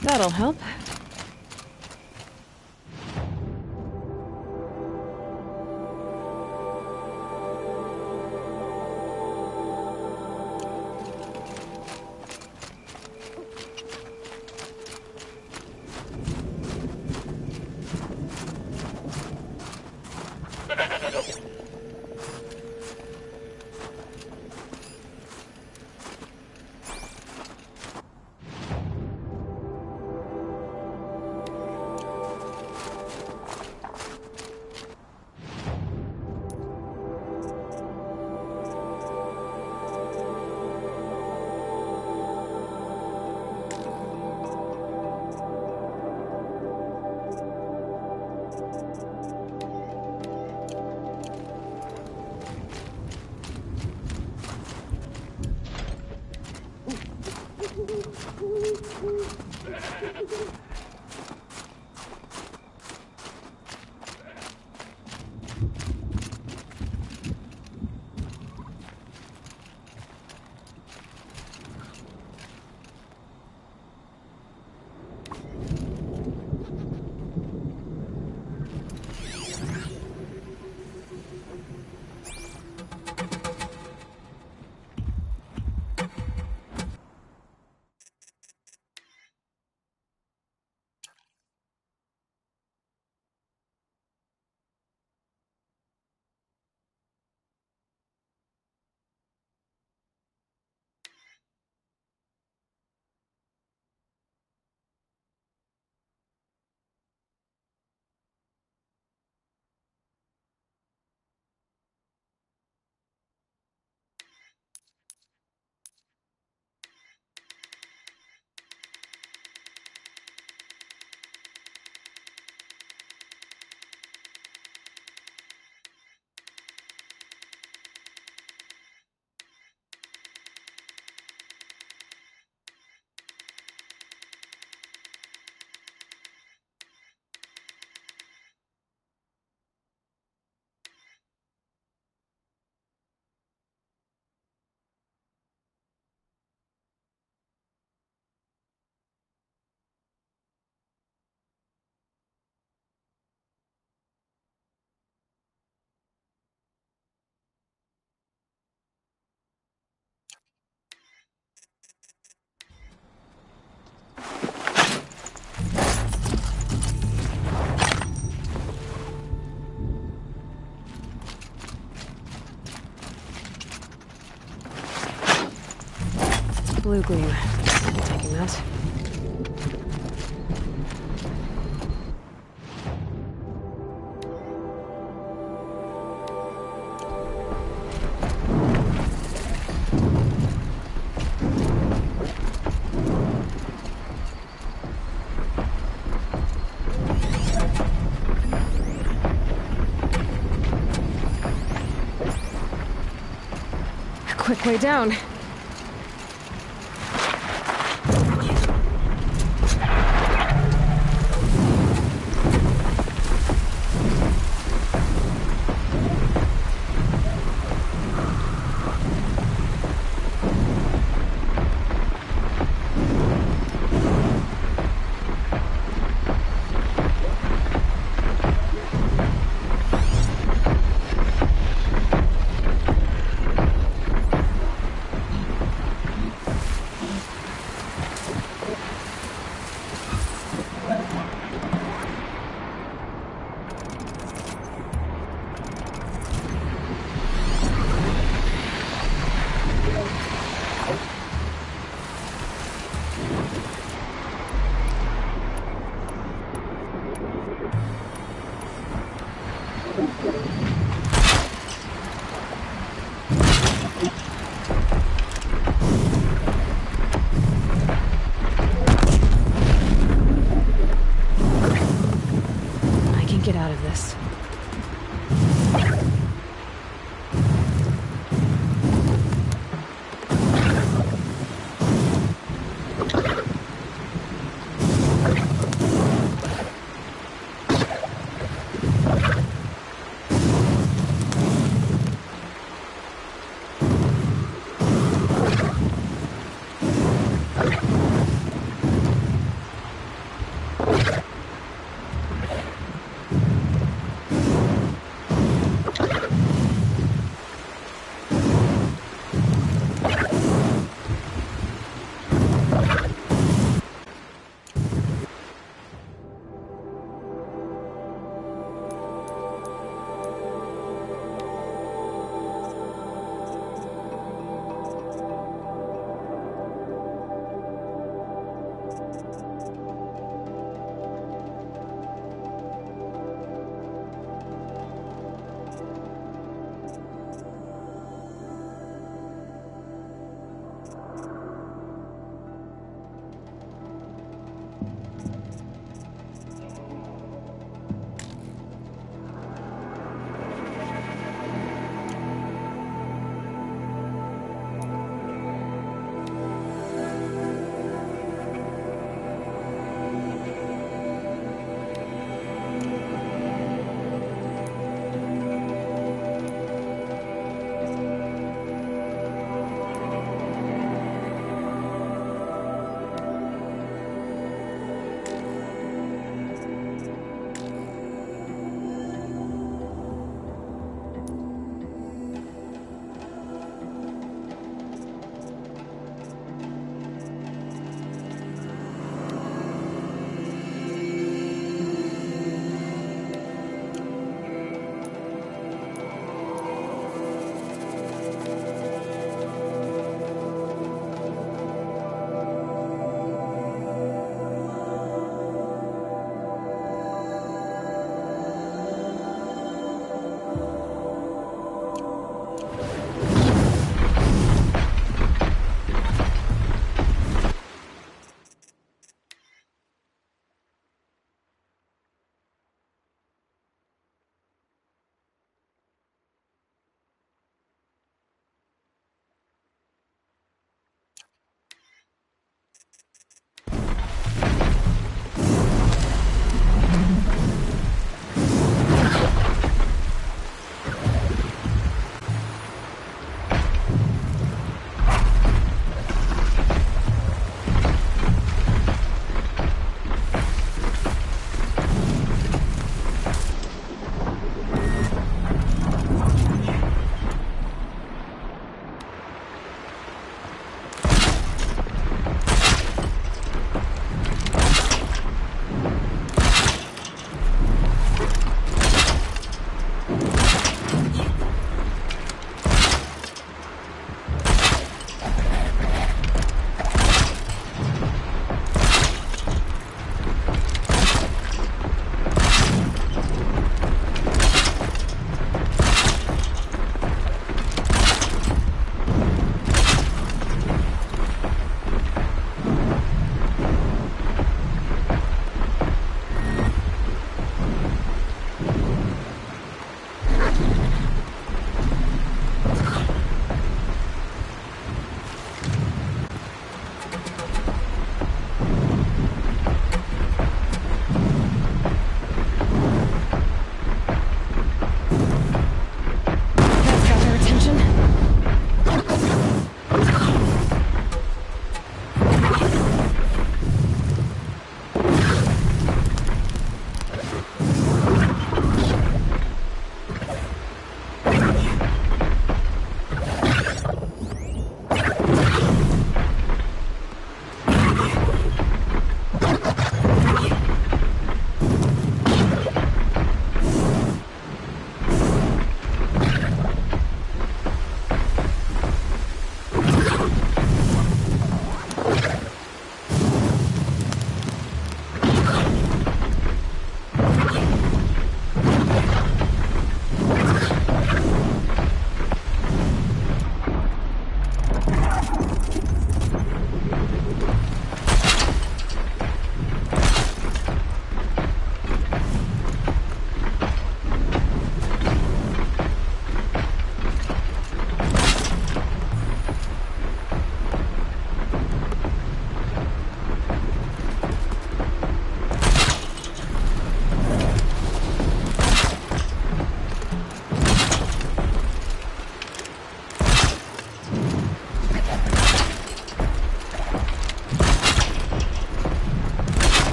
Speaker 13: That'll help. Blue gleam. I'm taking that. A quick way down. Get out of this.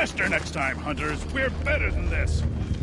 Speaker 7: Faster next time, hunters. We're better than this.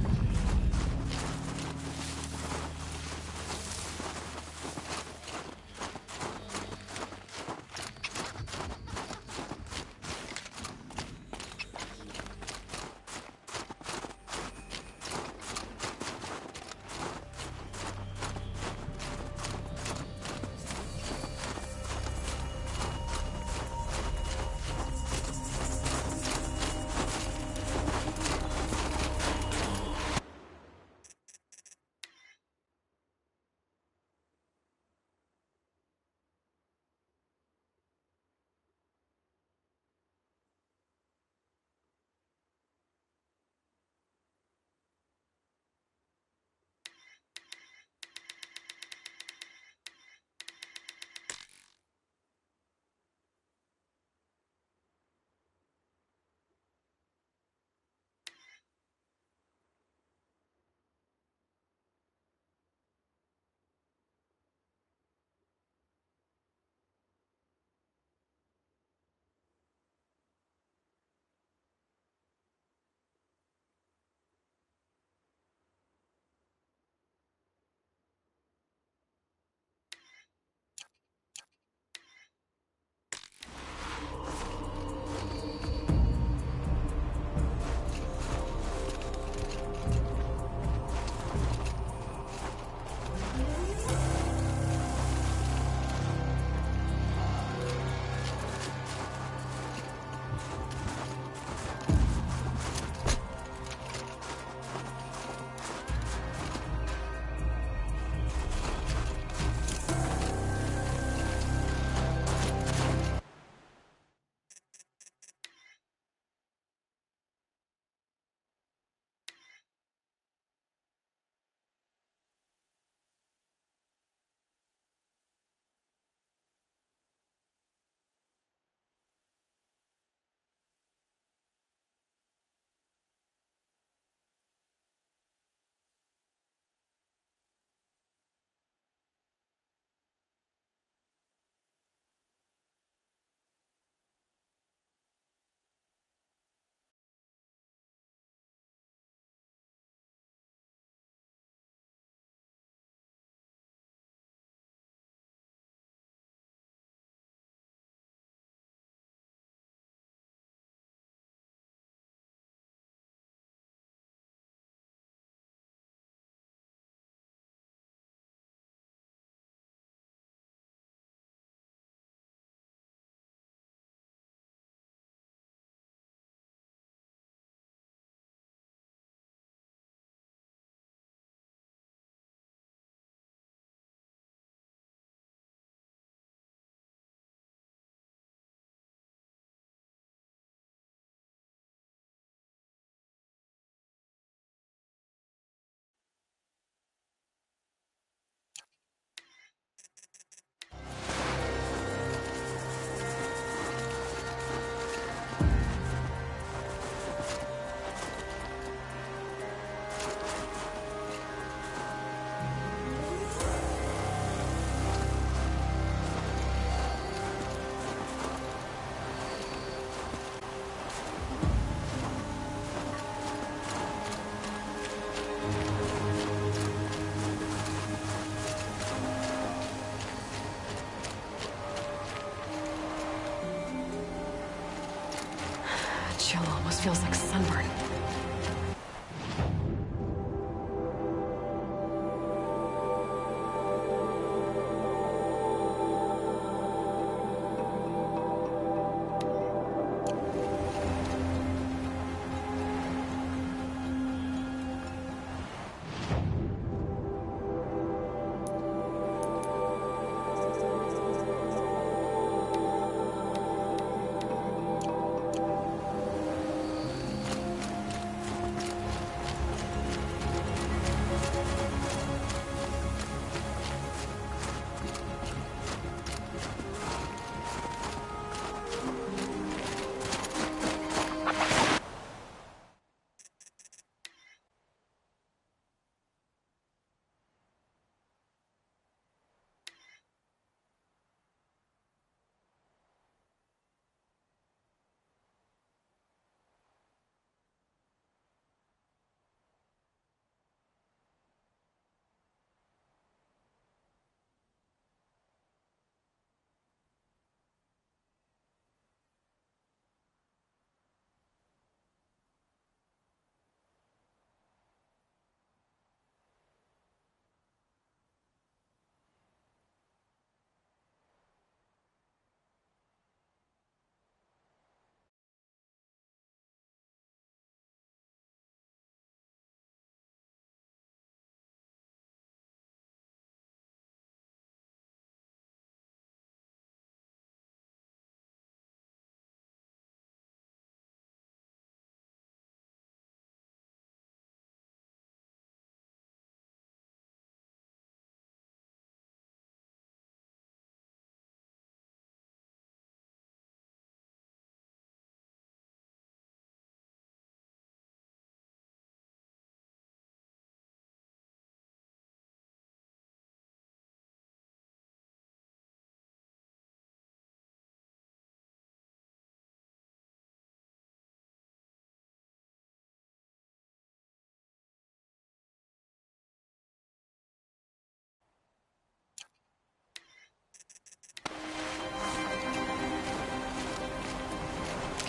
Speaker 13: Chill almost feels like sunburn.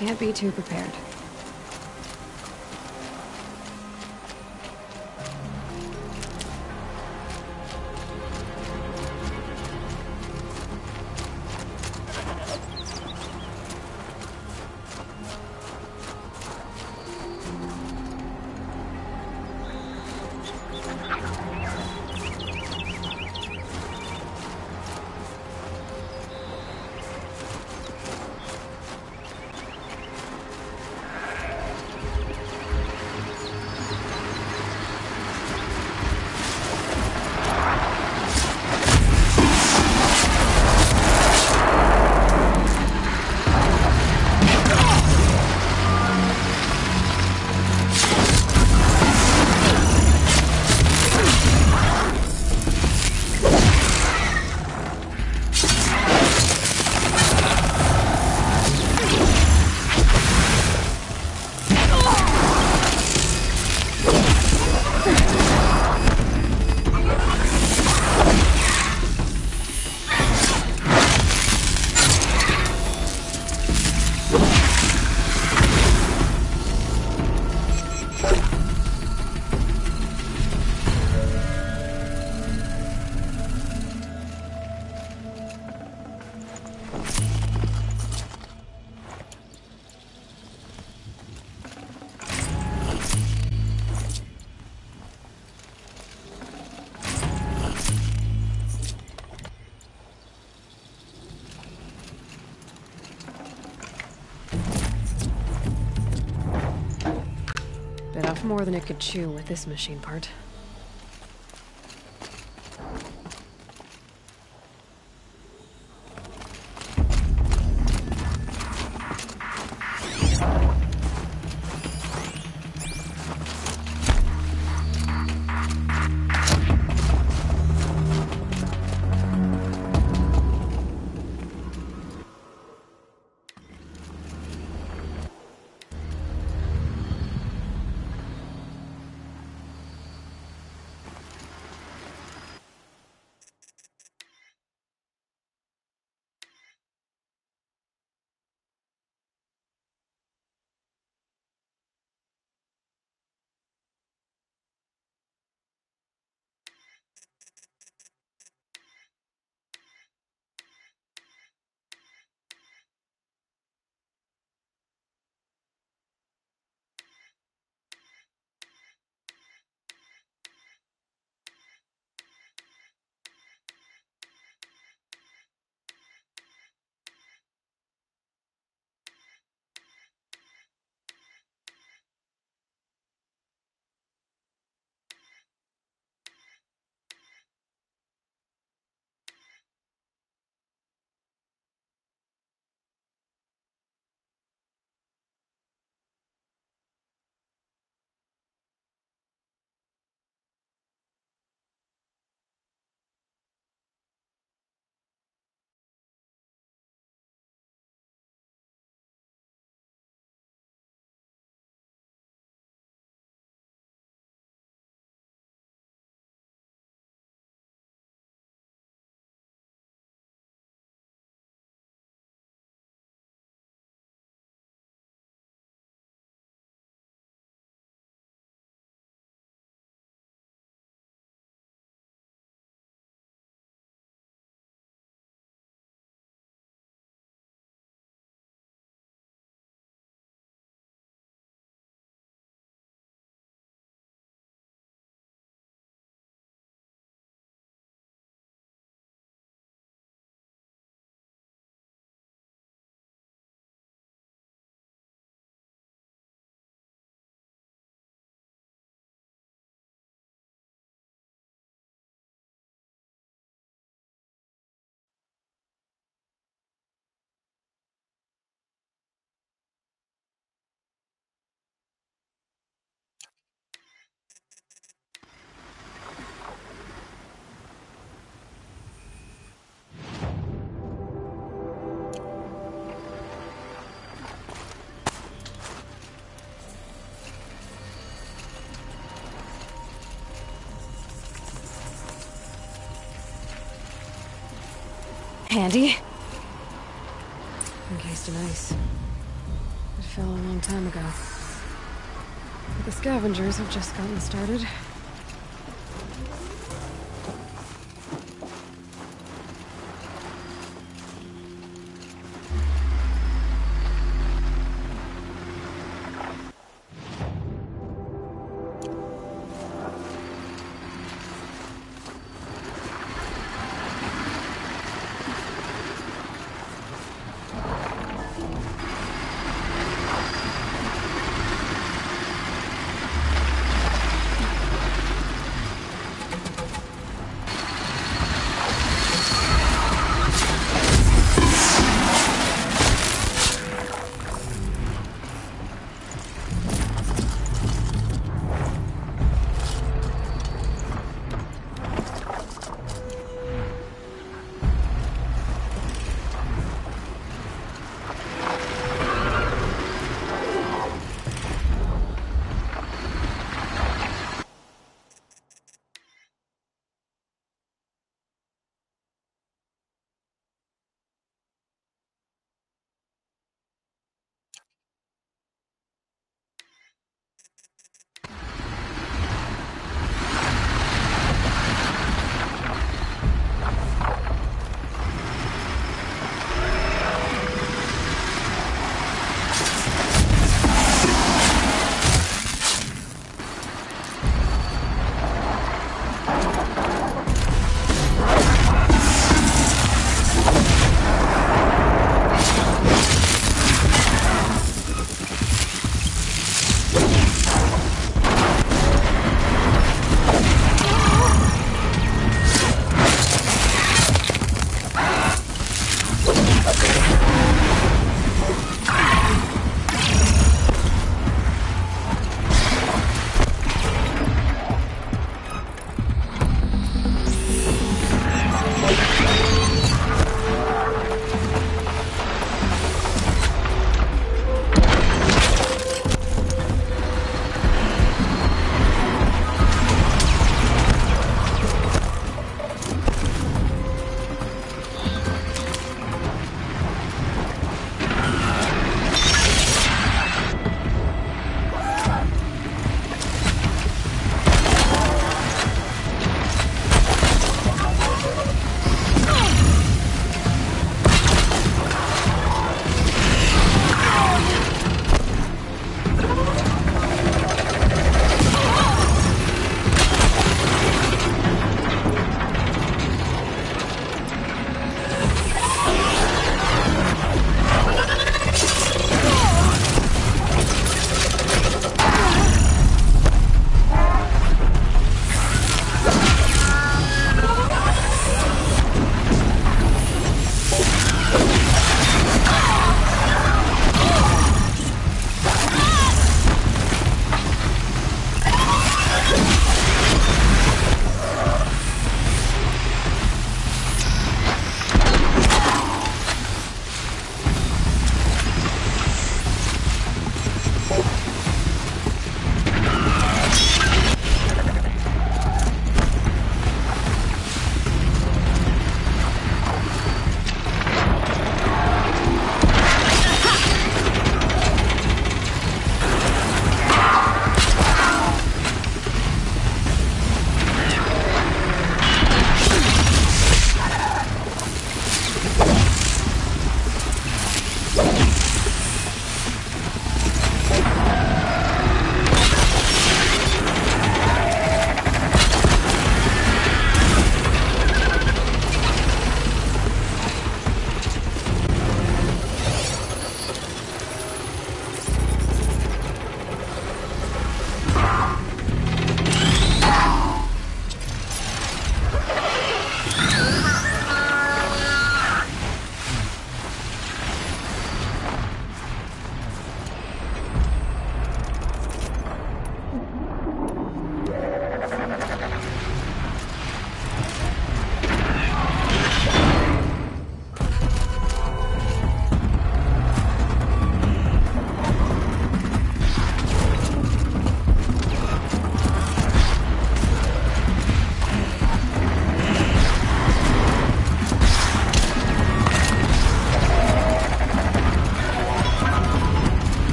Speaker 13: Can't be too prepared. Bit off more than it could chew with this machine part. Handy. Encased in ice. fell a long time ago. But the scavengers have just gotten started.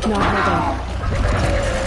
Speaker 13: Not holding.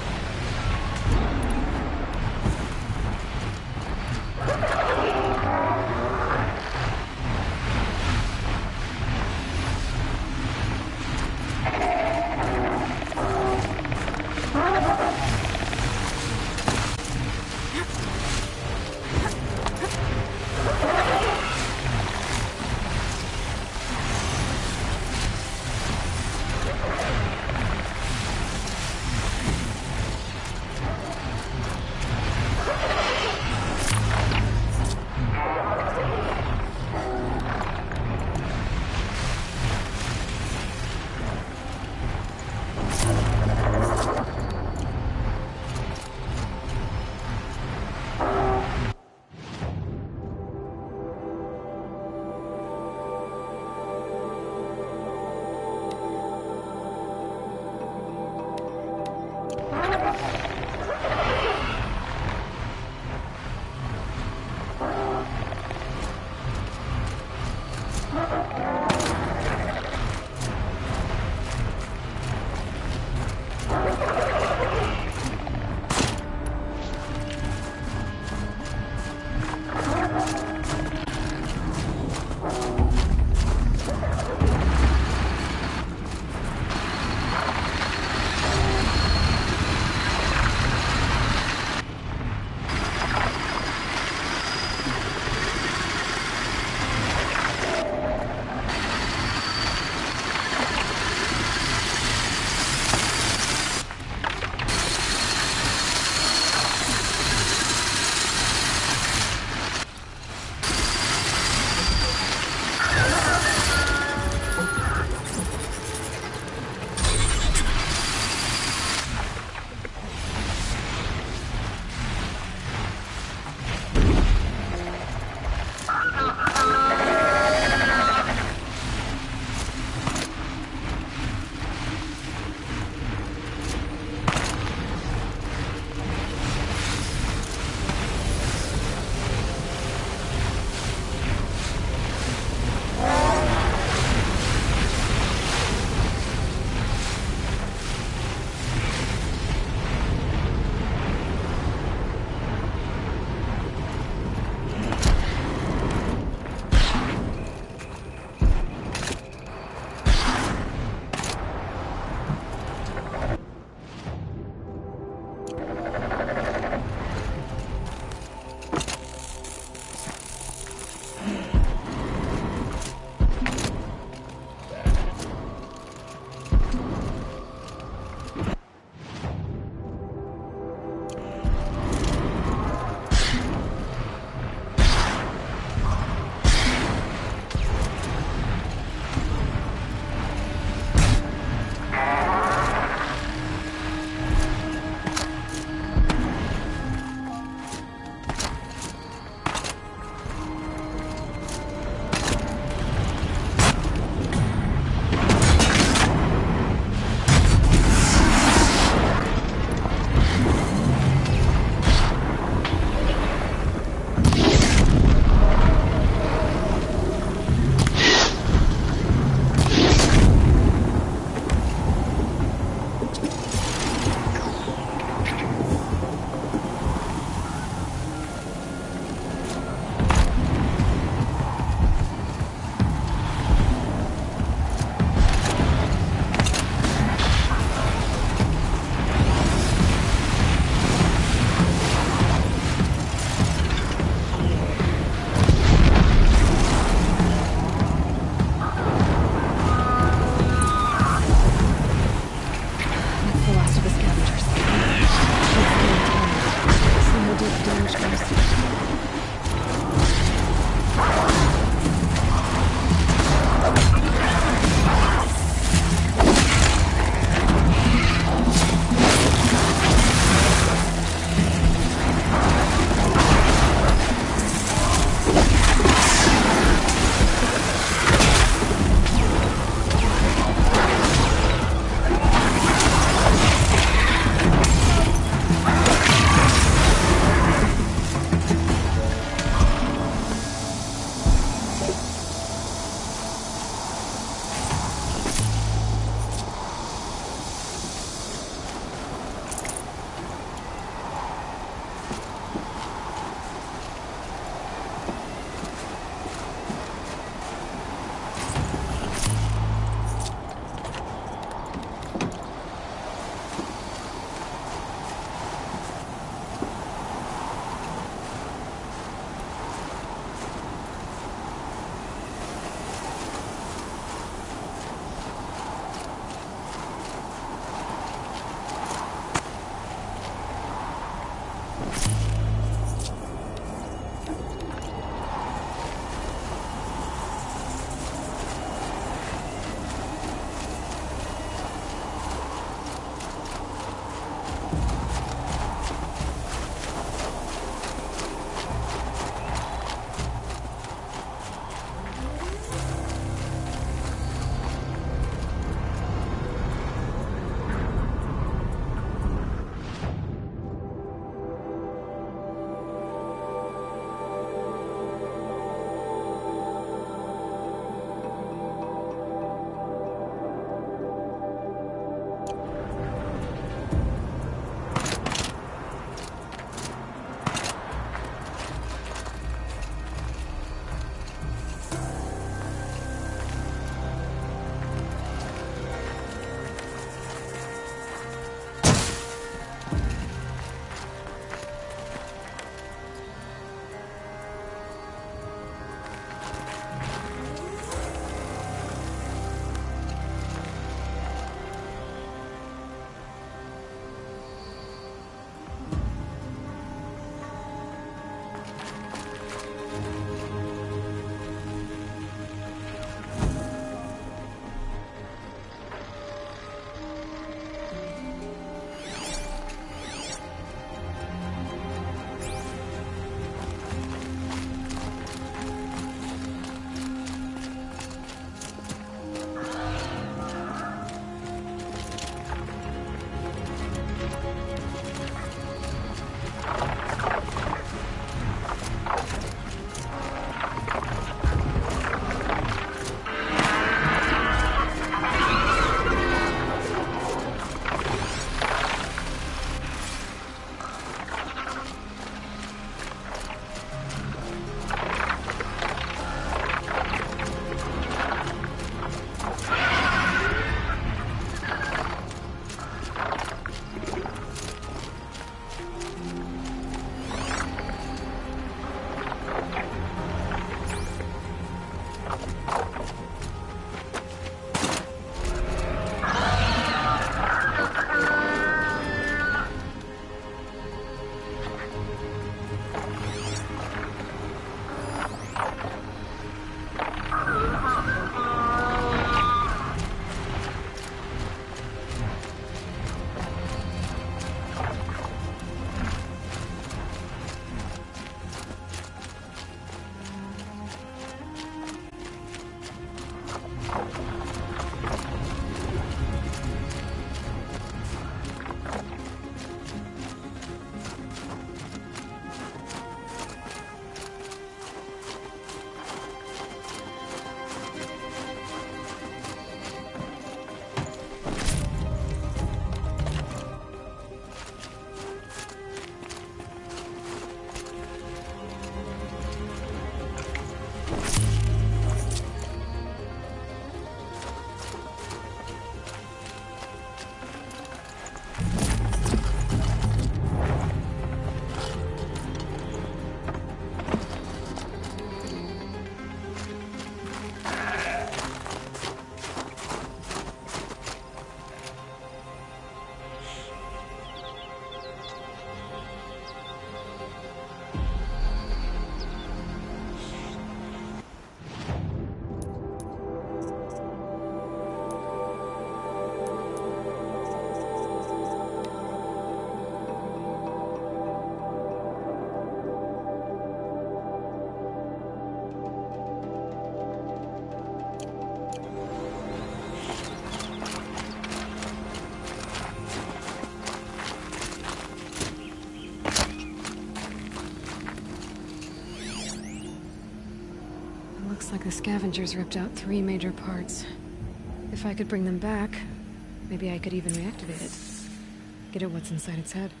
Speaker 13: Looks like the scavengers ripped out three major parts. If I could bring them back, maybe I could even reactivate it. Get at what's inside its head.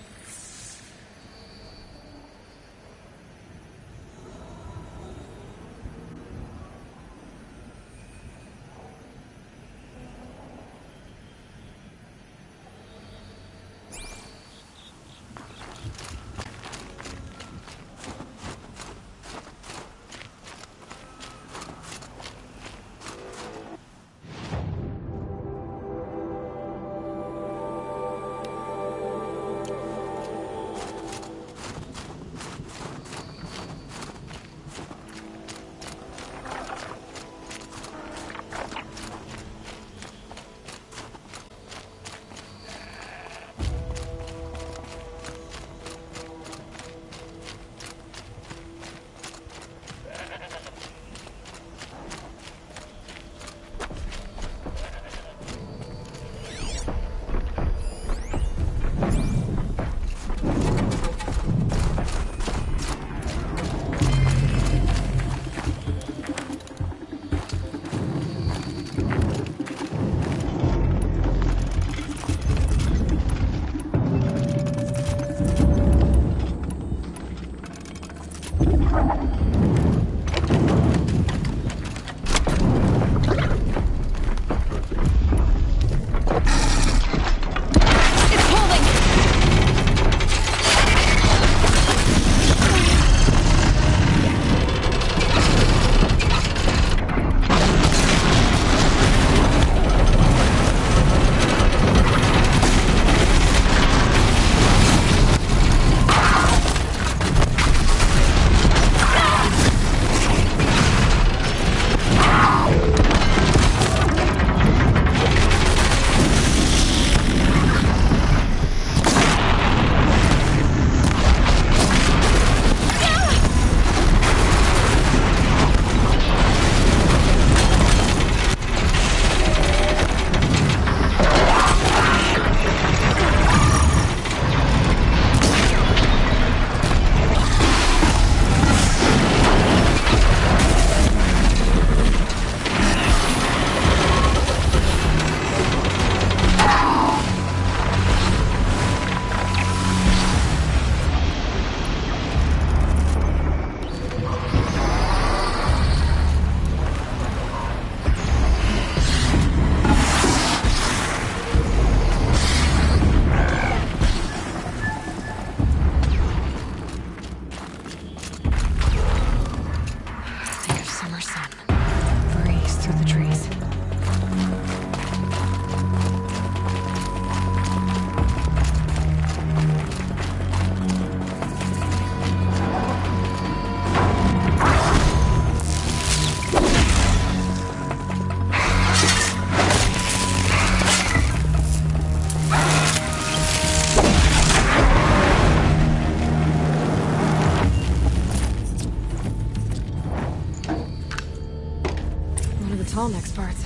Speaker 13: Tallneck's parts.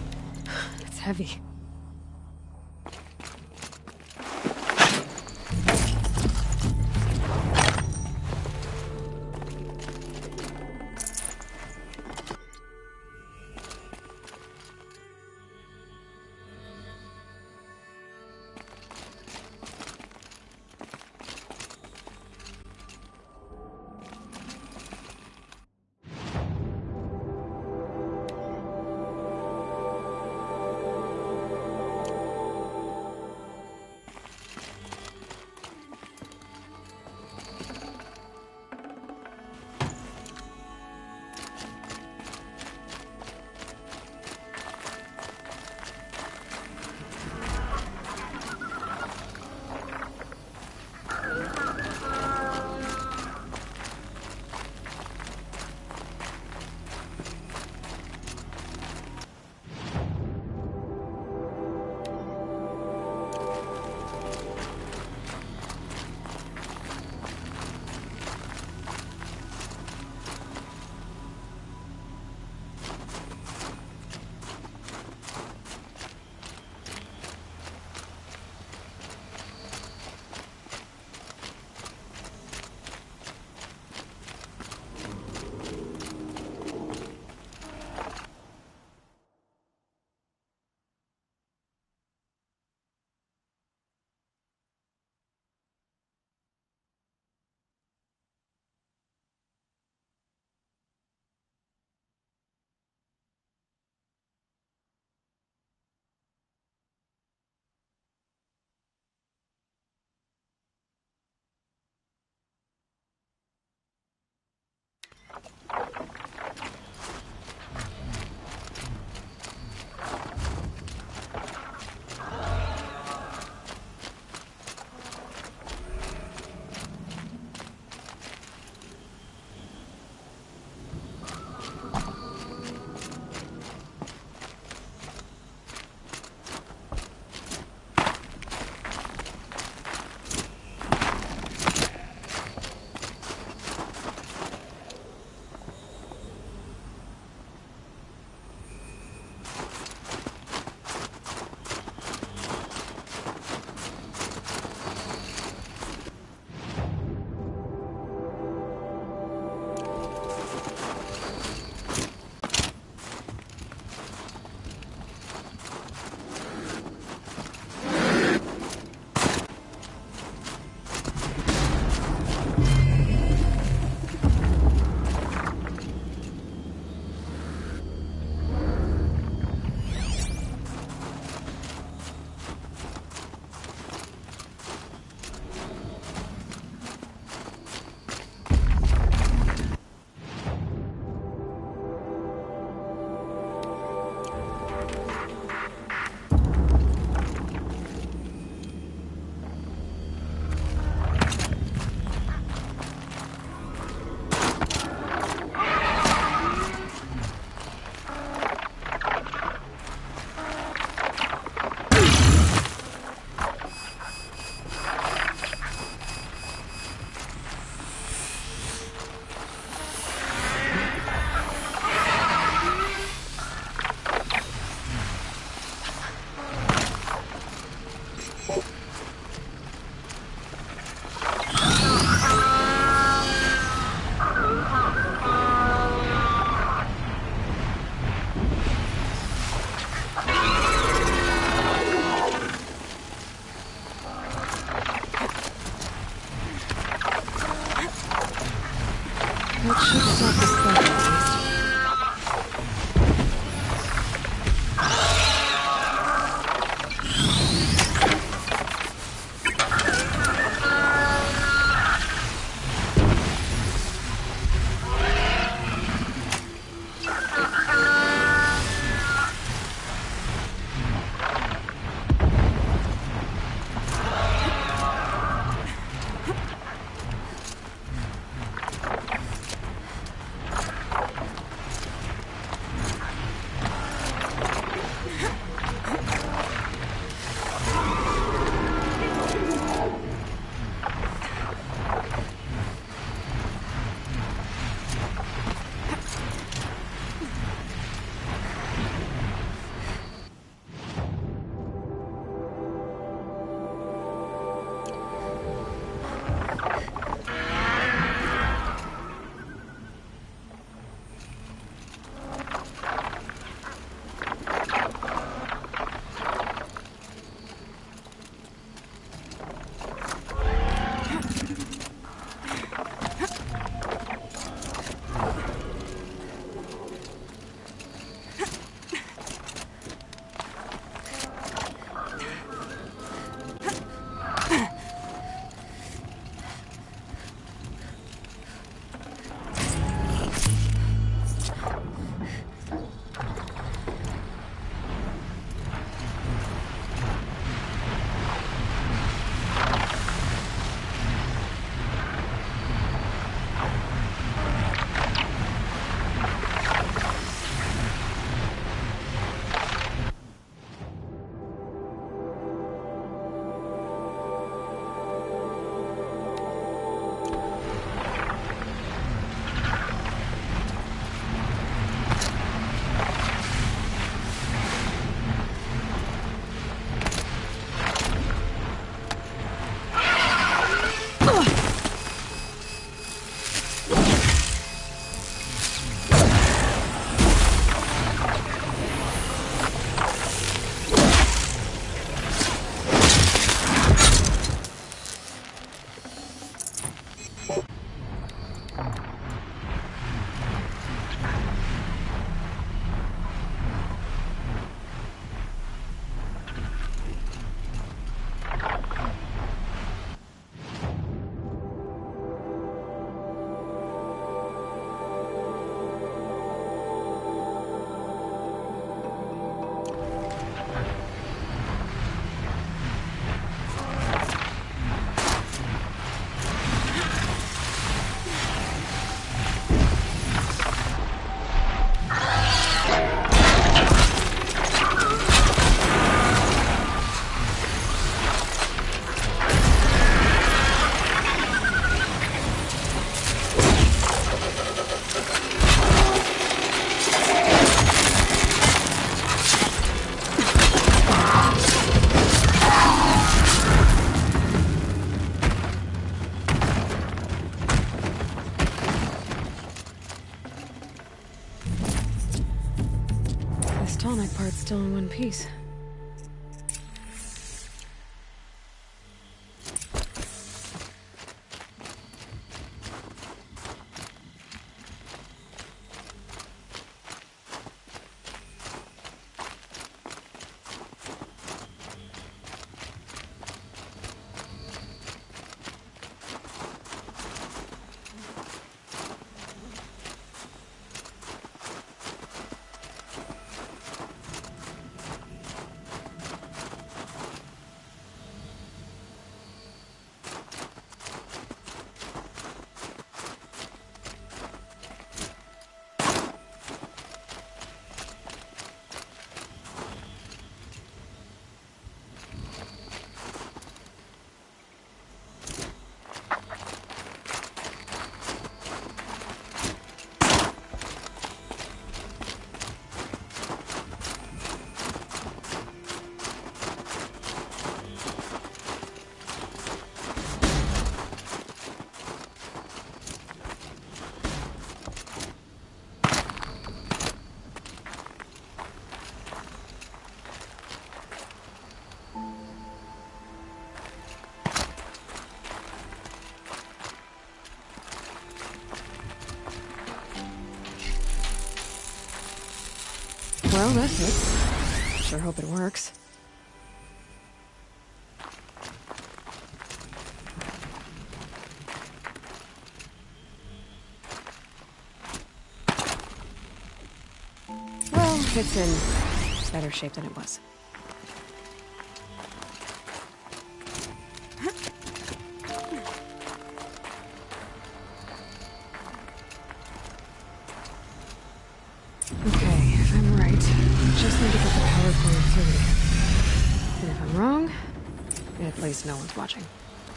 Speaker 13: It's heavy. That should stop the spread, at least. Tonic part's still in one piece. Well, that fits. Sure hope it works. Well, it's in better shape than it was. Okay, if I'm right, I just need to get the power going through. And if I'm wrong, at least no one's watching.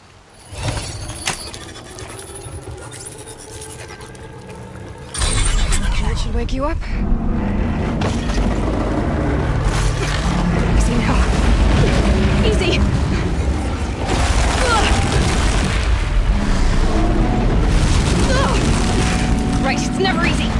Speaker 13: That should wake you up. Easy now. Easy! Right, it's never easy.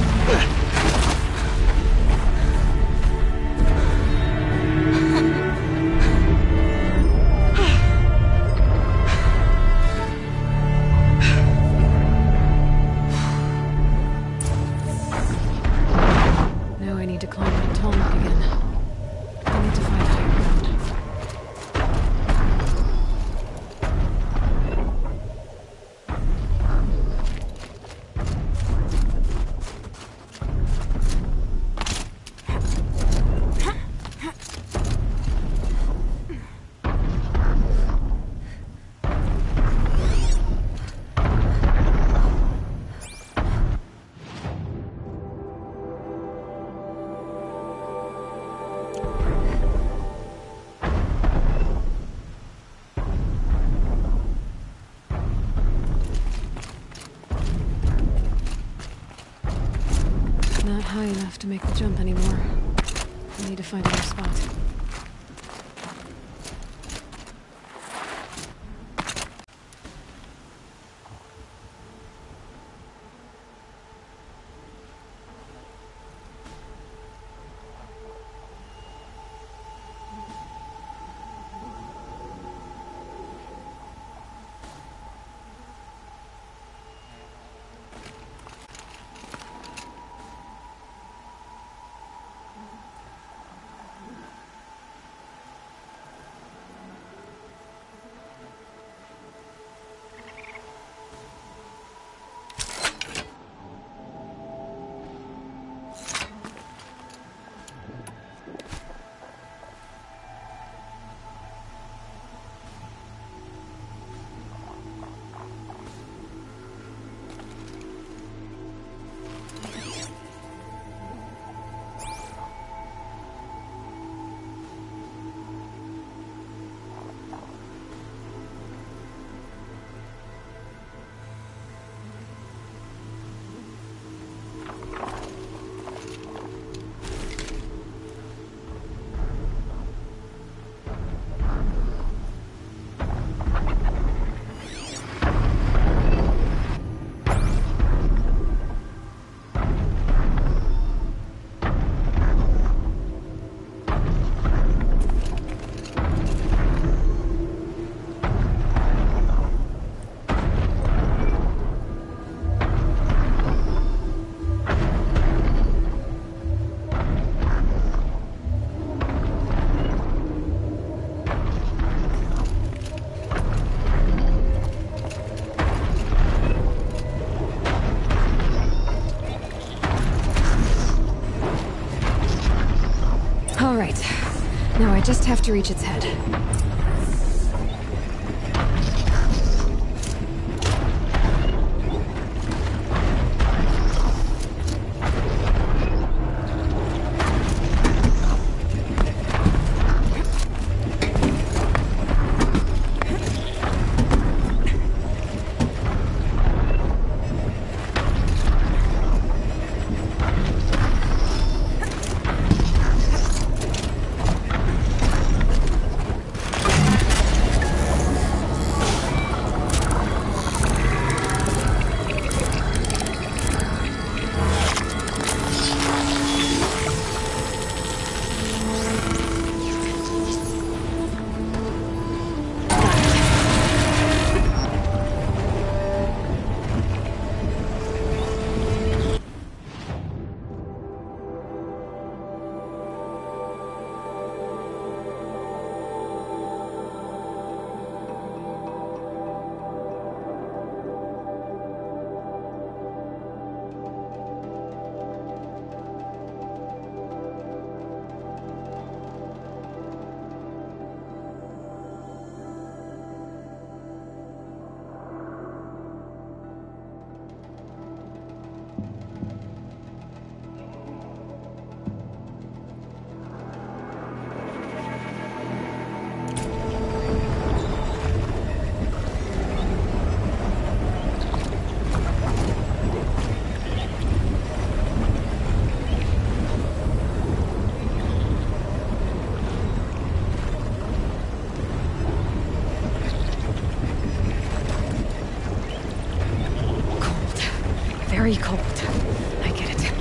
Speaker 13: Now I need to climb that tall neck again. I need to find higher ground. Not high enough to make the jump anymore. I need to find another spot. All right. Now I just have to reach its head. very cold. I get it.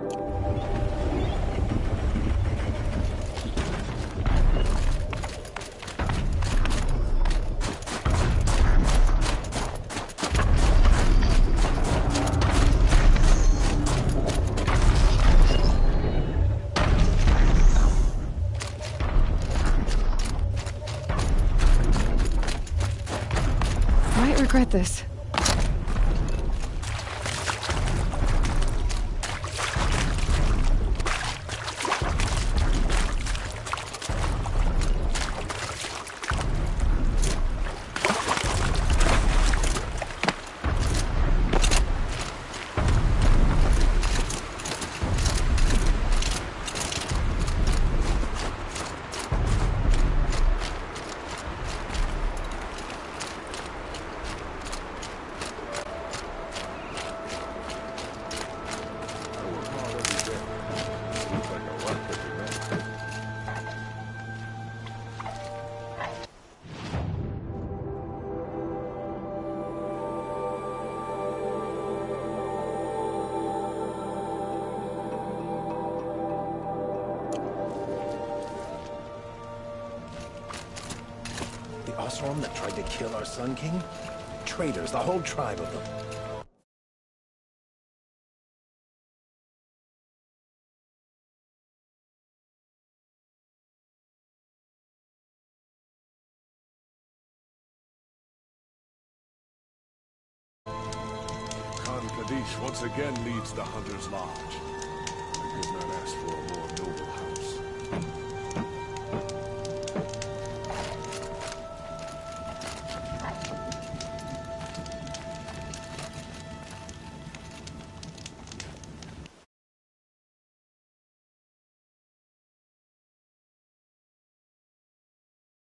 Speaker 13: Might regret this.
Speaker 15: Oseram that tried to kill our Sun King? Traitors, the whole tribe of them.
Speaker 16: Khan Kadish once again leads the Hunter's Lodge. I did not ask for a more